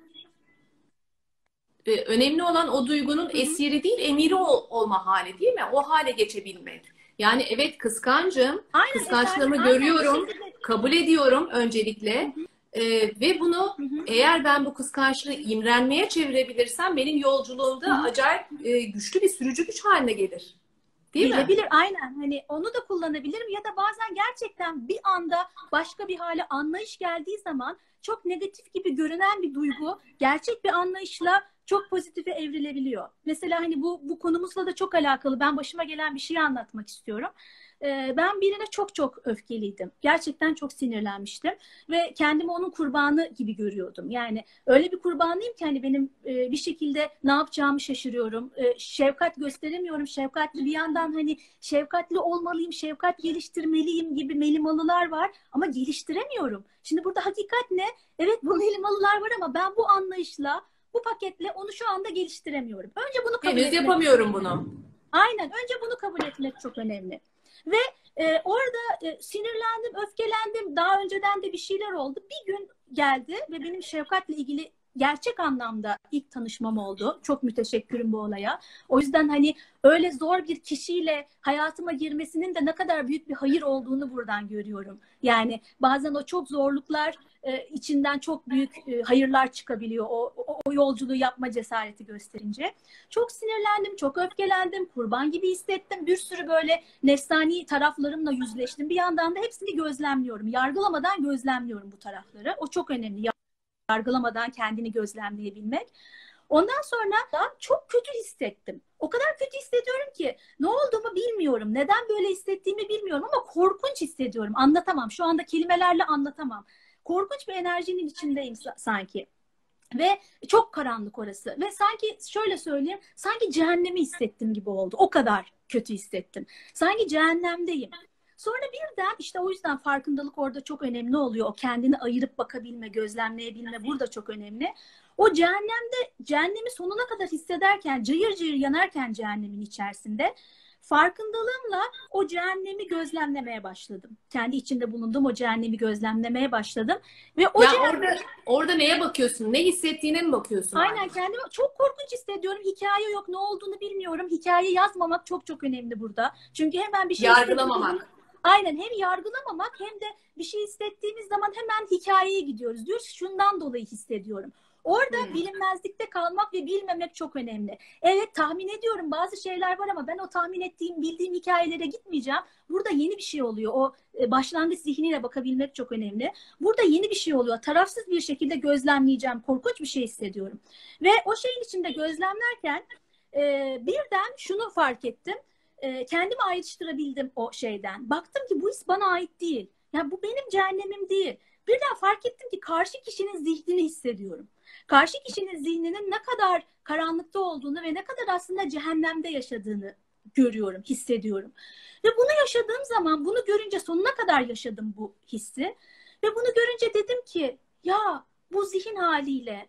e, önemli olan o duygunun Hı-hı. esiri değil, emiri ol, olma hali değil mi? O hale geçebilmek. Yani evet kıskancım, Aynen, kıskançlığımı efendim, görüyorum, aynen. kabul ediyorum öncelikle. Ee, ve bunu Hı-hı. eğer ben bu kıskançlığı imrenmeye çevirebilirsem benim yolculuğumda Hı-hı. acayip e, güçlü bir sürücü güç haline gelir. Değil mi? Gelebilir aynen. Hani onu da kullanabilirim ya da bazen gerçekten bir anda başka bir hale anlayış geldiği zaman çok negatif gibi görünen bir duygu gerçek bir anlayışla çok pozitife evrilebiliyor. Mesela hani bu bu konumuzla da çok alakalı. Ben başıma gelen bir şeyi anlatmak istiyorum. Ee, ben birine çok çok öfkeliydim. Gerçekten çok sinirlenmiştim ve kendimi onun kurbanı gibi görüyordum. Yani öyle bir kurbanıyım ki hani benim e, bir şekilde ne yapacağımı şaşırıyorum. E, şefkat gösteremiyorum. Şefkatli bir yandan hani şefkatli olmalıyım, şefkat geliştirmeliyim gibi melimalılar var ama geliştiremiyorum. Şimdi burada hakikat ne? Evet bu melimalılar var ama ben bu anlayışla, bu paketle onu şu anda geliştiremiyorum. Önce bunu kabul Henüz etmek. yapamıyorum bunu. Aynen. Önce bunu kabul etmek çok önemli. Ve e, orada e, sinirlendim, öfkelendim. Daha önceden de bir şeyler oldu. Bir gün geldi ve benim şefkatle ilgili gerçek anlamda ilk tanışmam oldu. Çok müteşekkirim bu olaya. O yüzden hani öyle zor bir kişiyle hayatıma girmesinin de ne kadar büyük bir hayır olduğunu buradan görüyorum. Yani bazen o çok zorluklar e, içinden çok büyük e, hayırlar çıkabiliyor. O, o, o yolculuğu yapma cesareti gösterince. Çok sinirlendim, çok öfkelendim, kurban gibi hissettim. Bir sürü böyle nefsani taraflarımla yüzleştim. Bir yandan da hepsini gözlemliyorum. Yargılamadan gözlemliyorum bu tarafları. O çok önemli. Yargılamadan kendini gözlemleyebilmek. Ondan sonra da çok kötü hissettim. O kadar kötü hissediyorum ki ne olduğumu bilmiyorum. Neden böyle hissettiğimi bilmiyorum ama korkunç hissediyorum. Anlatamam. Şu anda kelimelerle anlatamam. Korkunç bir enerjinin içindeyim sanki. Ve çok karanlık orası. Ve sanki şöyle söyleyeyim, sanki cehennemi hissettim gibi oldu. O kadar kötü hissettim. Sanki cehennemdeyim. Sonra birden işte o yüzden farkındalık orada çok önemli oluyor. O kendini ayırıp bakabilme, gözlemleyebilme burada çok önemli. O cehennemde, cehennemi sonuna kadar hissederken, cayır cayır yanarken cehennemin içerisinde farkındalığımla o cehennemi gözlemlemeye başladım. Kendi içinde bulunduğum o cehennemi gözlemlemeye başladım. Ve o ya cehennem... orada, orada neye bakıyorsun? Ne hissettiğine mi bakıyorsun? Aynen Aynı? kendimi çok korkunç hissediyorum. Hikaye yok, ne olduğunu bilmiyorum. Hikaye yazmamak çok çok önemli burada. Çünkü hemen bir şey Yargılamamak. Aynen, hem yargılamamak hem de bir şey hissettiğimiz zaman hemen hikayeye gidiyoruz. Diyoruz şundan dolayı hissediyorum. Orada hmm. bilinmezlikte kalmak ve bilmemek çok önemli. Evet tahmin ediyorum bazı şeyler var ama ben o tahmin ettiğim, bildiğim hikayelere gitmeyeceğim. Burada yeni bir şey oluyor. O başlangıç zihniyle bakabilmek çok önemli. Burada yeni bir şey oluyor. Tarafsız bir şekilde gözlemleyeceğim. Korkunç bir şey hissediyorum. Ve o şeyin içinde gözlemlerken e, birden şunu fark ettim. E, kendimi ayrıştırabildim o şeyden. Baktım ki bu his bana ait değil. Yani bu benim cehennemim değil. Birden fark ettim ki karşı kişinin zihnini hissediyorum. Karşı kişinin zihninin ne kadar karanlıkta olduğunu ve ne kadar aslında cehennemde yaşadığını görüyorum, hissediyorum. Ve bunu yaşadığım zaman, bunu görünce sonuna kadar yaşadım bu hissi. Ve bunu görünce dedim ki ya bu zihin haliyle,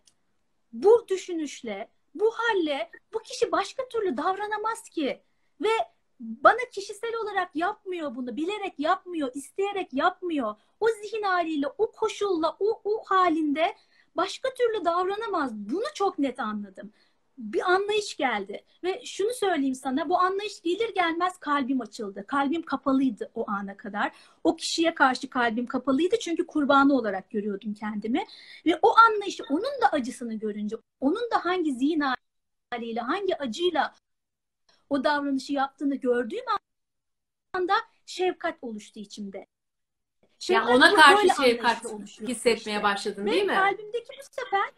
bu düşünüşle, bu halle bu kişi başka türlü davranamaz ki. Ve bana kişisel olarak yapmıyor bunu, bilerek yapmıyor, isteyerek yapmıyor. O zihin haliyle, o koşulla, o, o halinde başka türlü davranamaz. Bunu çok net anladım. bir anlayış geldi. Ve şunu söyleyeyim sana, bu anlayış gelir gelmez kalbim açıldı. Kalbim kapalıydı o ana kadar. O kişiye karşı kalbim kapalıydı çünkü kurbanı olarak görüyordum kendimi. Ve o anlayışı, onun da acısını görünce, onun da hangi zihin haliyle, hangi acıyla o davranışı yaptığını gördüğüm anda şefkat oluştu içimde. Şefkat, yani ona karşı şefkat hissetmeye başladın ve değil mi? Kalbimdeki bu sefer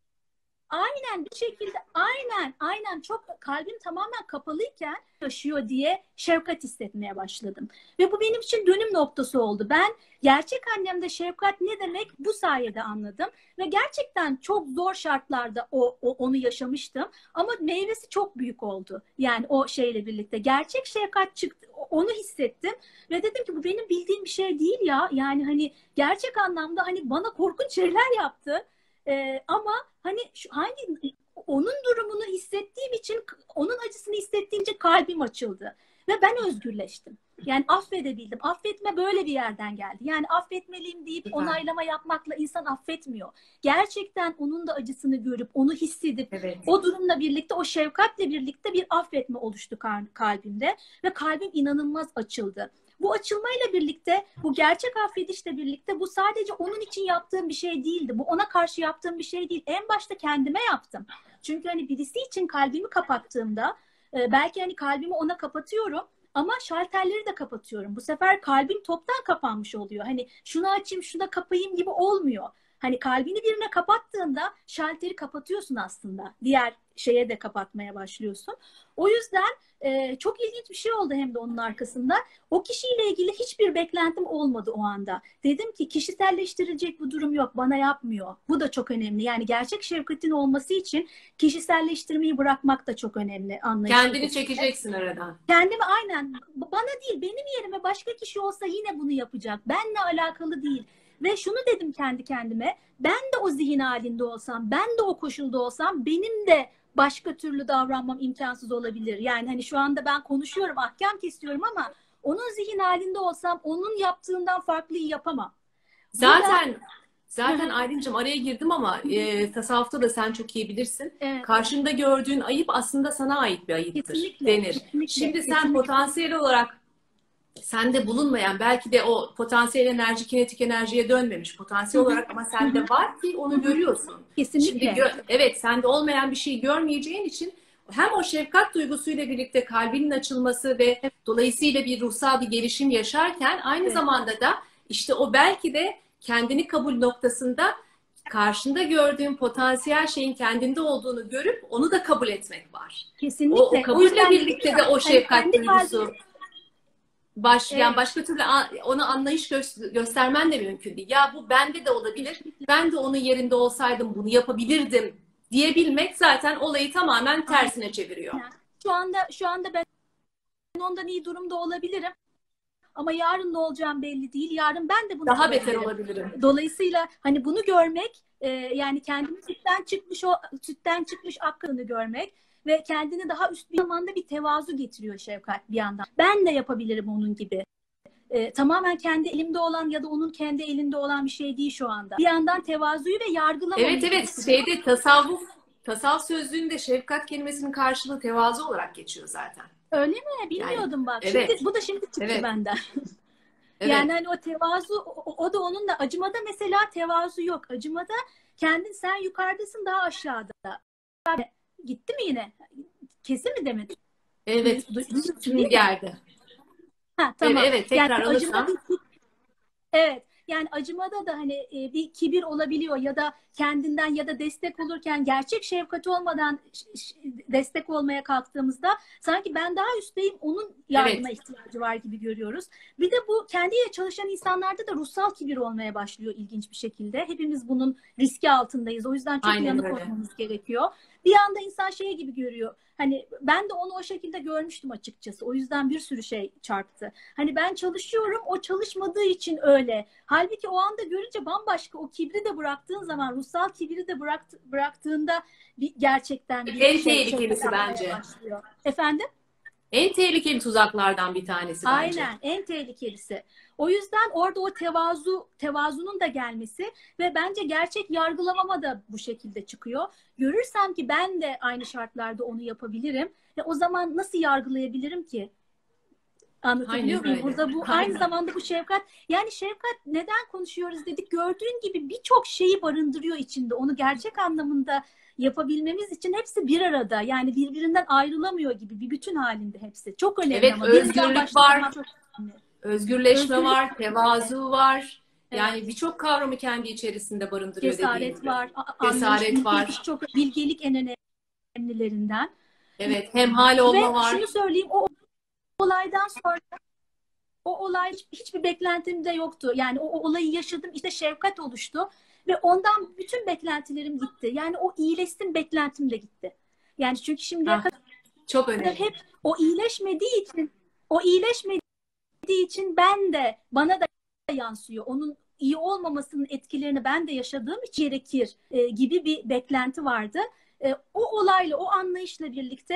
aynen bir şekilde, aynen aynen çok kalbim tamamen kapalıyken yaşıyor diye şefkat hissetmeye başladım. Ve bu benim için dönüm noktası oldu. Ben gerçek annemde şefkat ne demek bu sayede anladım. Ve gerçekten çok zor şartlarda o, o onu yaşamıştım. Ama meyvesi çok büyük oldu. Yani o şeyle birlikte gerçek şefkat çıktı. Onu hissettim. Ve dedim ki bu benim bildiğim bir şey değil ya. Yani hani gerçek anlamda hani bana korkunç şeyler yaptı. Ee, ama hani şu, hangi onun durumunu hissettiğim için, onun acısını hissettiğim için kalbim açıldı ve ben özgürleştim. Yani affedebildim. Affetme böyle bir yerden geldi. Yani affetmeliyim deyip onaylama yapmakla insan affetmiyor. Gerçekten onun da acısını görüp, onu hissedip, evet, o durumla birlikte, o şefkatle birlikte bir affetme oluştu kalbimde ve kalbim inanılmaz açıldı. Bu açılmayla birlikte, bu gerçek affedişle birlikte bu sadece onun için yaptığım bir şey değildi. Bu ona karşı yaptığım bir şey değil. En başta kendime yaptım. Çünkü hani birisi için kalbimi kapattığımda belki hani kalbimi ona kapatıyorum ama şalterleri de kapatıyorum. Bu sefer kalbim toptan kapanmış oluyor. Hani şunu açayım, şuna kapayım gibi olmuyor. Hani kalbini birine kapattığında şalteri kapatıyorsun aslında. Diğer şeye de kapatmaya başlıyorsun. O yüzden e, çok ilginç bir şey oldu hem de onun arkasında. O kişiyle ilgili hiçbir beklentim olmadı o anda. Dedim ki kişiselleştirilecek bu durum yok. Bana yapmıyor. Bu da çok önemli. Yani gerçek şefkatin olması için kişiselleştirmeyi bırakmak da çok önemli. Kendini çekeceksin aradan. Kendimi aynen. Bana değil, benim yerime başka kişi olsa yine bunu yapacak. Benle alakalı değil. Ve şunu dedim kendi kendime, ben de o zihin halinde olsam, ben de o koşulda olsam benim de başka türlü davranmam imkansız olabilir. Yani hani şu anda ben konuşuyorum, ahkam kesiyorum ama onun zihin halinde olsam onun yaptığından farklıyı yapamam. Zaten Burada... zaten Aylin'cim araya girdim ama e, tasavvufta da sen çok iyi bilirsin. Evet. Karşında gördüğün ayıp aslında sana ait bir ayıptır, kesinlikle, denir. Kesinlikle, Şimdi sen kesinlikle. Potansiyel olarak sende bulunmayan, belki de o potansiyel enerji kinetik enerjiye dönmemiş potansiyel olarak ama sende var ki onu görüyorsun. Kesinlikle. Şimdi evet, sende olmayan bir şeyi görmeyeceğin için hem o şefkat duygusuyla birlikte kalbinin açılması ve dolayısıyla bir ruhsal bir gelişim yaşarken aynı evet. zamanda da işte o belki de kendini kabul noktasında karşında gördüğün potansiyel şeyin kendinde olduğunu görüp onu da kabul etmek var. Kesinlikle. O, o kabulle birlikte de o şefkat hani duygusu kalbim... Baş, evet. Yani başka türlü ona anlayış gö göstermen de mümkün değil. Ya bu bende de olabilir. Ben de onun yerinde olsaydım bunu yapabilirdim diyebilmek zaten olayı tamamen tersine çeviriyor. Yani şu anda şu anda ben ondan iyi durumda olabilirim. Ama yarın ne olacağım belli değil. Yarın ben de bunu daha beter olabilirim. Dolayısıyla hani bunu görmek, e, yani kendimi sütten çıkmış o sütten çıkmış aklını görmek ve kendini daha üst bir zamanda bir tevazu getiriyor şefkat bir yandan. Ben de yapabilirim onun gibi. Ee, tamamen kendi elimde olan ya da onun kendi elinde olan bir şey değil şu anda. Bir yandan tevazuyu ve yargılamayı. Evet evet, şeyde tasavvuf, tasavvuf sözlüğünde şefkat kelimesinin karşılığı tevazu olarak geçiyor zaten. Öyle mi? Bilmiyordum yani, bak. Evet. Şimdi, bu da şimdi çıktı evet. benden. Evet. Yani hani o tevazu, o, o da onun da, acımada mesela tevazu yok. Acımada kendin, sen yukarıdasın, daha aşağıda. Gitti mi yine? Kesin mi demedin? Evet. Şimdi geldi. Ha, tamam. Evet, evet, tekrar yani alırsam. Acımada, evet. Yani acımada da hani bir kibir olabiliyor ya da kendinden ya da destek olurken gerçek şefkat olmadan destek olmaya kalktığımızda sanki ben daha üstteyim, onun yardıma evet. ihtiyacı var gibi görüyoruz. Bir de bu kendiyle çalışan insanlarda da ruhsal kibir olmaya başlıyor ilginç bir şekilde. Hepimiz bunun riski altındayız. O yüzden çok uyanık olmamız gerekiyor. Bir anda insan şey gibi görüyor. Hani ben de onu o şekilde görmüştüm açıkçası. O yüzden bir sürü şey çarptı. Hani ben çalışıyorum, o çalışmadığı için öyle. Halbuki o anda görünce bambaşka, o kibri de bıraktığın zaman, ruhsal kibri de bıraktı, bıraktığında bir, gerçekten bir en şey, tehlikelisi şey bence. Efendim? En tehlikeli tuzaklardan bir tanesi bence. Aynen, en tehlikelisi. O yüzden orada o tevazu, tevazunun da gelmesi ve bence gerçek yargılamama da bu şekilde çıkıyor. Görürsem ki ben de aynı şartlarda onu yapabilirim. Ve o zaman nasıl yargılayabilirim ki? Anlatabiliyor Aynen muyum? öyle. Burada bu aynı Aynen. zamanda bu şefkat. Yani şefkat neden konuşuyoruz dedik. Gördüğün gibi birçok şeyi barındırıyor içinde. Onu gerçek anlamında yapabilmemiz için hepsi bir arada. Yani birbirinden ayrılamıyor gibi bir bütün halinde hepsi. Çok önemli Evet, ama birden özgürlük var, başlamak çok önemli. özgürleşme Özgürlük, var, tevazu var. evet. Yani birçok kavramı kendi içerisinde barındırıyor dediğin Cesaret gibi. var, a- anlayış, Cesaret bilge, var. birçok bilgelik en önemlilerinden. Evet, hemhal Ve olma şunu var. söyleyeyim, o olaydan sonra o olay hiçbir beklentim de yoktu. Yani o, o olayı yaşadım, işte şefkat oluştu ve ondan bütün beklentilerim gitti. Yani o iyileşsin beklentim de gitti. Yani çünkü şimdiye Ha, çok kadar önemli. hep o iyileşmediği için o iyileşmediği için ben de bana da yansıyor. Onun iyi olmamasının etkilerini ben de yaşadığım için gerekir e, gibi bir beklenti vardı. E, o olayla, o anlayışla birlikte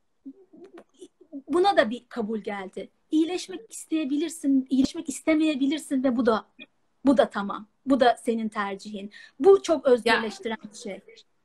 buna da bir kabul geldi. İyileşmek isteyebilirsin, iyileşmek istemeyebilirsin ve bu da bu da tamam. Bu da senin tercihin. Bu çok Ya, özgürleştiren bir şey.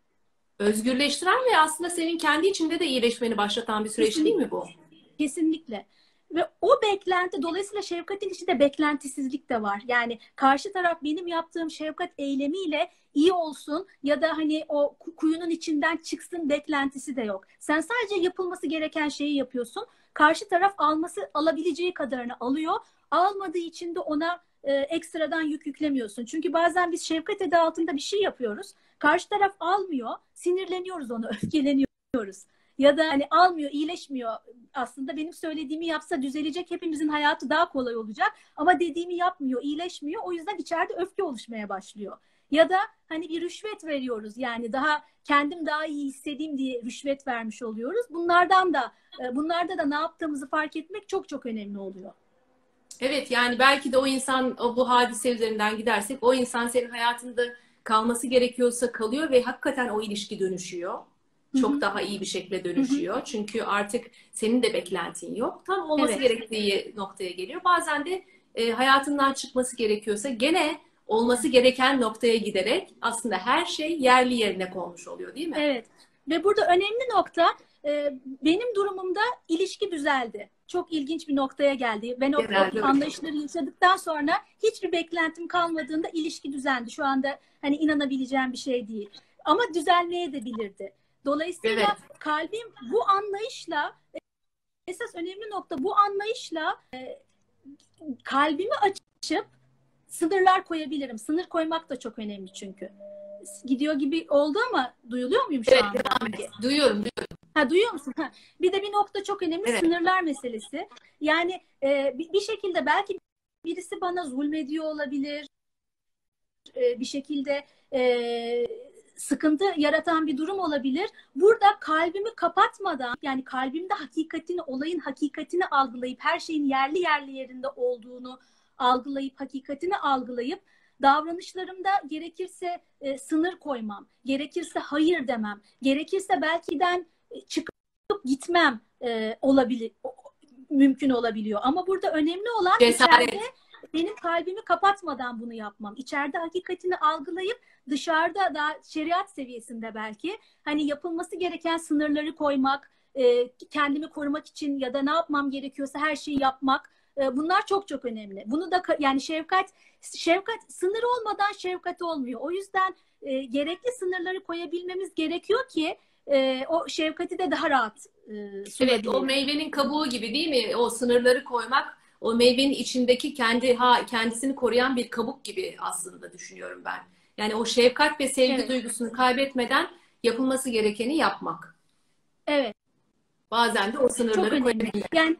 özgürleştiren ve aslında senin kendi içinde de iyileşmeni başlatan bir süreç değil mi Kesinlikle. bu? Kesinlikle. Ve o beklenti, dolayısıyla şefkatin içinde beklentisizlik de var. Yani karşı taraf benim yaptığım şefkat eylemiyle iyi olsun ya da hani o kuyunun içinden çıksın beklentisi de yok. Sen sadece yapılması gereken şeyi yapıyorsun. Karşı taraf alması, alabileceği kadarını alıyor. Almadığı için de ona e, ekstradan yük yüklemiyorsun. Çünkü bazen biz şefkat adı altında bir şey yapıyoruz. Karşı taraf almıyor, sinirleniyoruz, ona öfkeleniyoruz. Ya da hani almıyor, iyileşmiyor. Aslında benim söylediğimi yapsa düzelecek, hepimizin hayatı daha kolay olacak. Ama dediğimi yapmıyor, iyileşmiyor. O yüzden içeride öfke oluşmaya başlıyor. Ya da hani bir rüşvet veriyoruz. Yani daha kendim daha iyi hissedeyim diye rüşvet vermiş oluyoruz. Bunlardan da bunlarda da ne yaptığımızı fark etmek çok çok önemli oluyor. Evet, yani belki de o insan, o bu hadise üzerinden gidersek, o insan senin hayatında kalması gerekiyorsa kalıyor ve hakikaten o ilişki dönüşüyor. Hı Çok hı. daha iyi bir şekilde Hı hı. dönüşüyor. Çünkü artık senin de beklentin yok. Tam olması Evet. gerektiği noktaya geliyor. Bazen de e, hayatından çıkması gerekiyorsa gene olması gereken noktaya giderek aslında her şey yerli yerine konmuş oluyor, değil mi? Evet. Ve burada önemli nokta, e, benim durumumda ilişki düzeldi. Çok ilginç bir noktaya geldi. Ben o, o Genelde öyle. anlayışları yaşadıktan sonra hiçbir beklentim kalmadığında ilişki düzeldi. Şu anda hani inanabileceğim bir şey değil. Ama düzelmeye de bilirdi. Dolayısıyla Evet. kalbim bu anlayışla, esas önemli nokta bu anlayışla e, kalbimi açıp sınırlar koyabilirim. Sınır koymak da çok önemli çünkü. Gidiyor gibi oldu ama duyuluyor muyum şu Evet, anda? devam et. Duyuyorum, duyuyorum. Ha, duyuyor musun? Ha. Bir de bir nokta çok önemli, Evet. sınırlar meselesi. Yani e, bir, bir şekilde belki birisi bana zulmediyor olabilir. E, bir şekilde e, sıkıntı yaratan bir durum olabilir. Burada kalbimi kapatmadan, yani kalbimde hakikatini, olayın hakikatini algılayıp, her şeyin yerli yerli yerinde olduğunu algılayıp, hakikatini algılayıp, davranışlarımda gerekirse e, sınır koymam, gerekirse hayır demem, gerekirse belkiden çıkıp gitmem e, olabilir, mümkün olabiliyor. Ama burada önemli olan Cesaret. içeride benim kalbimi kapatmadan bunu yapmam. İçeride hakikatini algılayıp dışarıda da şeriat seviyesinde belki hani yapılması gereken sınırları koymak, e, kendimi korumak için ya da ne yapmam gerekiyorsa her şeyi yapmak. E, bunlar çok çok önemli. Bunu da yani şefkat şefkat sınır olmadan şefkat olmuyor. O yüzden e, gerekli sınırları koyabilmemiz gerekiyor ki e, o şefkati de daha rahat e, Evet, o sunabilelim. meyvenin kabuğu gibi değil mi? O sınırları koymak, o meyvenin içindeki kendi ha kendisini koruyan bir kabuk gibi aslında düşünüyorum ben. Yani o şefkat ve sevgi Evet. duygusunu kaybetmeden yapılması gerekeni yapmak. Evet. Bazen de o Çok sınırları önemli. koyabilmek. Yani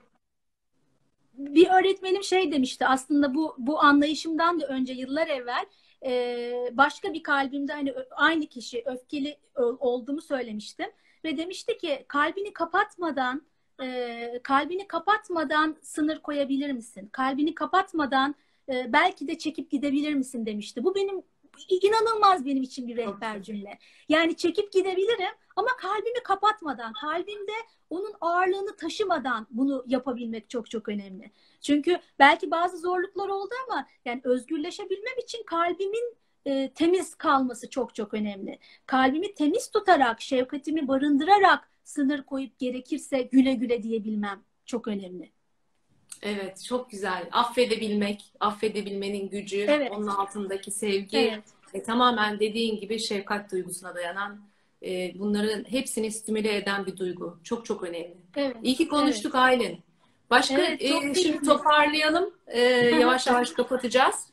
bir öğretmenim şey demişti, aslında bu bu anlayışımdan da önce, yıllar evvel e, başka bir kalbimde hani aynı kişi öfkeli olduğumu söylemiştim ve demişti ki kalbini kapatmadan e, kalbini kapatmadan sınır koyabilir misin? Kalbini kapatmadan e, belki de çekip gidebilir misin demişti. Bu benim inanılmaz benim için bir rehber cümle. Yani çekip gidebilirim ama kalbimi kapatmadan, kalbimde onun ağırlığını taşımadan bunu yapabilmek çok çok önemli. Çünkü belki bazı zorluklar oldu ama yani özgürleşebilmem için kalbimin e, temiz kalması çok çok önemli. Kalbimi temiz tutarak, şefkatimi barındırarak sınır koyup gerekirse güle güle diyebilmem çok önemli. Evet, çok güzel. Affedebilmek, affedebilmenin gücü, Evet. onun altındaki sevgi, Evet. e, tamamen dediğin gibi şefkat duygusuna dayanan, e, bunların hepsini stimüle eden bir duygu. Çok çok önemli. Evet. İyi ki konuştuk Evet. Aylin. Başka, Evet, çok e, şimdi keyifli. toparlayalım. E, yavaş yavaş kapatacağız.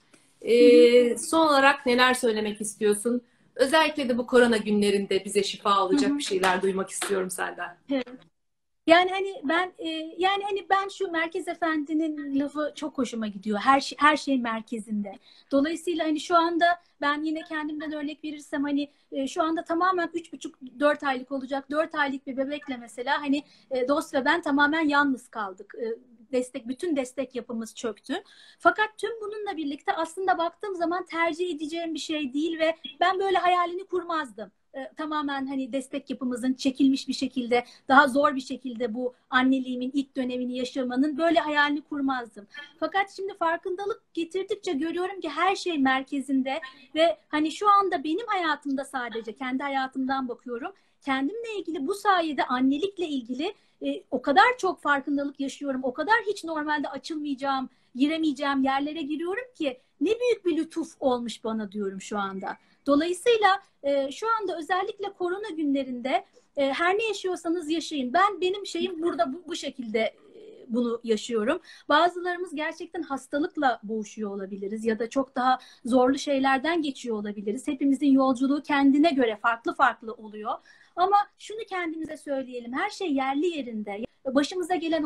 E, son olarak neler söylemek istiyorsun? Özellikle de bu korona günlerinde bize şifa olacak bir şeyler duymak istiyorum senden. Evet. Yani hani ben e, yani hani ben şu Merkez Efendi'nin lafı çok hoşuma gidiyor. Her şey, her şey merkezinde. Dolayısıyla hani şu anda ben yine kendimden örnek verirsem hani e, şu anda tamamen üç buçuk dört aylık olacak. Dört aylık bir bebekle mesela hani e, dost ve ben tamamen yalnız kaldık. E, destek bütün destek yapımız çöktü. Fakat tüm bununla birlikte aslında baktığım zaman tercih edeceğim bir şey değil ve ben böyle hayalini kurmazdım. E, tamamen hani destek yapımızın çekilmiş bir şekilde daha zor bir şekilde bu anneliğimin ilk dönemini yaşamanın böyle hayalini kurmazdım. Fakat şimdi farkındalık getirdikçe görüyorum ki her şey merkezinde ve hani şu anda benim hayatımda sadece kendi hayatımdan bakıyorum. Kendimle ilgili bu sayede annelikle ilgili e, o kadar çok farkındalık yaşıyorum. O kadar hiç normalde açılmayacağım, giremeyeceğim yerlere giriyorum ki ne büyük bir lütuf olmuş bana diyorum şu anda. Dolayısıyla e, şu anda özellikle korona günlerinde e, her ne yaşıyorsanız yaşayın. Ben benim şeyim burada bu, bu şekilde e, bunu yaşıyorum. Bazılarımız gerçekten hastalıkla boğuşuyor olabiliriz ya da çok daha zorlu şeylerden geçiyor olabiliriz. Hepimizin yolculuğu kendine göre farklı farklı oluyor. Ama şunu kendimize söyleyelim. Her şey yerli yerinde. Başımıza gelen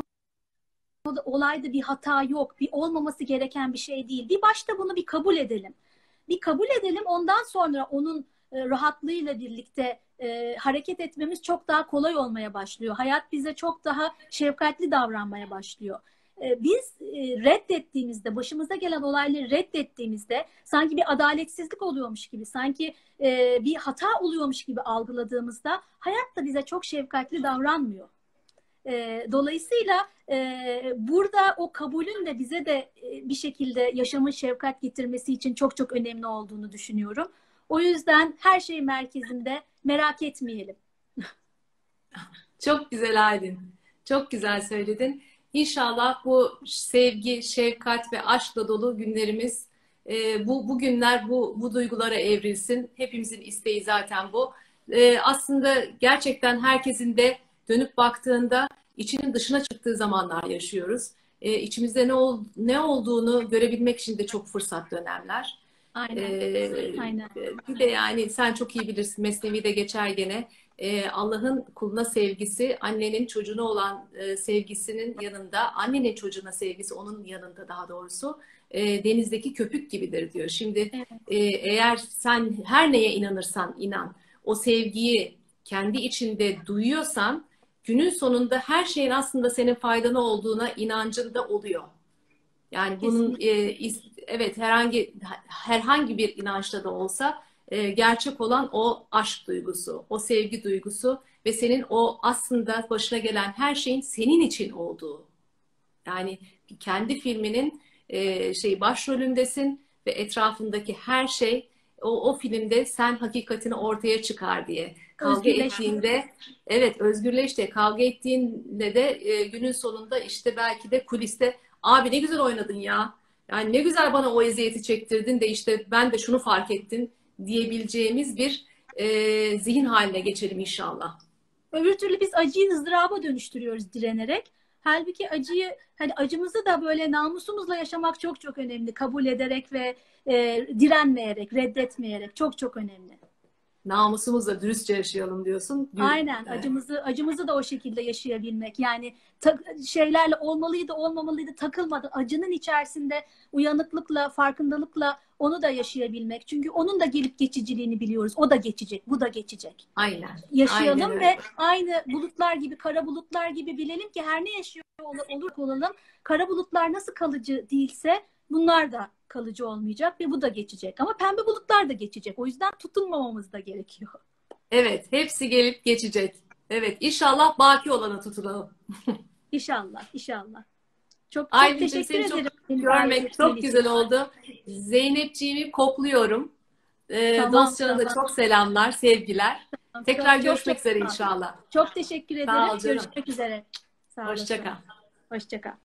olayda bir hata yok. Bir olmaması gereken bir şey değil. Bir başta bunu bir kabul edelim. Bir kabul edelim. Ondan sonra onun e, rahatlığıyla birlikte e, hareket etmemiz çok daha kolay olmaya başlıyor. Hayat bize çok daha şefkatli davranmaya başlıyor. E, biz e, reddettiğimizde, başımıza gelen olayları reddettiğimizde sanki bir adaletsizlik oluyormuş gibi, sanki e, bir hata oluyormuş gibi algıladığımızda hayat da bize çok şefkatli davranmıyor. E, dolayısıyla e, burada o kabulün de bize de e, bir şekilde yaşamın şefkat getirmesi için çok çok önemli olduğunu düşünüyorum. O yüzden her şey merkezinde, merak etmeyelim. Çok güzel Aylin. Çok güzel söyledin. İnşallah bu sevgi, şefkat ve aşkla dolu günlerimiz, e, bu bu günler bu bu duygulara evrilsin. Hepimizin isteği zaten bu. E, aslında gerçekten herkesin de dönüp baktığında içinin dışına çıktığı zamanlar yaşıyoruz. E, içimizde ne ol, ne olduğunu görebilmek için de çok fırsat dönemler. Aynen. E, Aynen. Bir de yani sen çok iyi bilirsin, Mesnevi'de geçer gene. Ee, Allah'ın kuluna sevgisi, annenin çocuğuna olan e, sevgisinin yanında, annenin çocuğuna sevgisi onun yanında daha doğrusu e, denizdeki köpük gibidir diyor. Şimdi Evet. e, eğer sen her neye inanırsan inan, o sevgiyi kendi içinde duyuyorsan, günün sonunda her şeyin aslında senin faydana olduğuna inancın da oluyor. Yani bunun e, evet herhangi herhangi bir inançta da olsa e, gerçek olan o aşk duygusu, o sevgi duygusu ve senin o aslında başına gelen her şeyin senin için olduğu. Yani kendi filminin e, şey başrolündesin ve etrafındaki her şey o, o filmde sen hakikatini ortaya çıkar diye. Kavga ettiğinde, evet özgürleş de kavga ettiğinde de e, günün sonunda işte belki de kuliste abi ne güzel oynadın ya. Yani ne güzel bana o eziyeti çektirdin de işte ben de şunu fark ettim diyebileceğimiz bir e, zihin haline geçelim inşallah. Öbür türlü biz acıyı ızdıraba dönüştürüyoruz direnerek. Halbuki acıyı, hani acımızı da böyle namusumuzla yaşamak çok çok önemli. Kabul ederek ve e, direnmeyerek, reddetmeyerek çok çok önemli. Namusumuzla dürüstçe yaşayalım diyorsun. Aynen, acımızı acımızı da o şekilde yaşayabilmek. Yani ta, şeylerle olmalıydı, olmamalıydı takılmadan acının içerisinde uyanıklıkla, farkındalıkla onu da yaşayabilmek. Çünkü onun da gelip geçiciliğini biliyoruz. O da geçecek, bu da geçecek. Aynen. Yaşayalım Aynen ve aynı bulutlar gibi, kara bulutlar gibi bilelim ki her ne yaşıyor olur olalım. Kara bulutlar nasıl kalıcı değilse bunlar da kalıcı olmayacak ve bu da geçecek. Ama pembe bulutlar da geçecek. O yüzden tutunmamamız da gerekiyor. Evet, hepsi gelip geçecek. Evet, inşallah baki olana tutunalım. İnşallah, inşallah. Çok çok Aylin'cim, teşekkür seni çok ederim. Beni davet görmek ettiğin çok için. güzel oldu. Zeynepciğimi kokluyorum. Ee, Tamam, Dostçana da tamam. çok selamlar, sevgiler. Tekrar Çok çok görüşmek çok üzere sağ ol. inşallah. Çok teşekkür Sağ ederim. ol canım. Görüşmek üzere. Sağ Hoşça olasın. kal. Hoşça kal.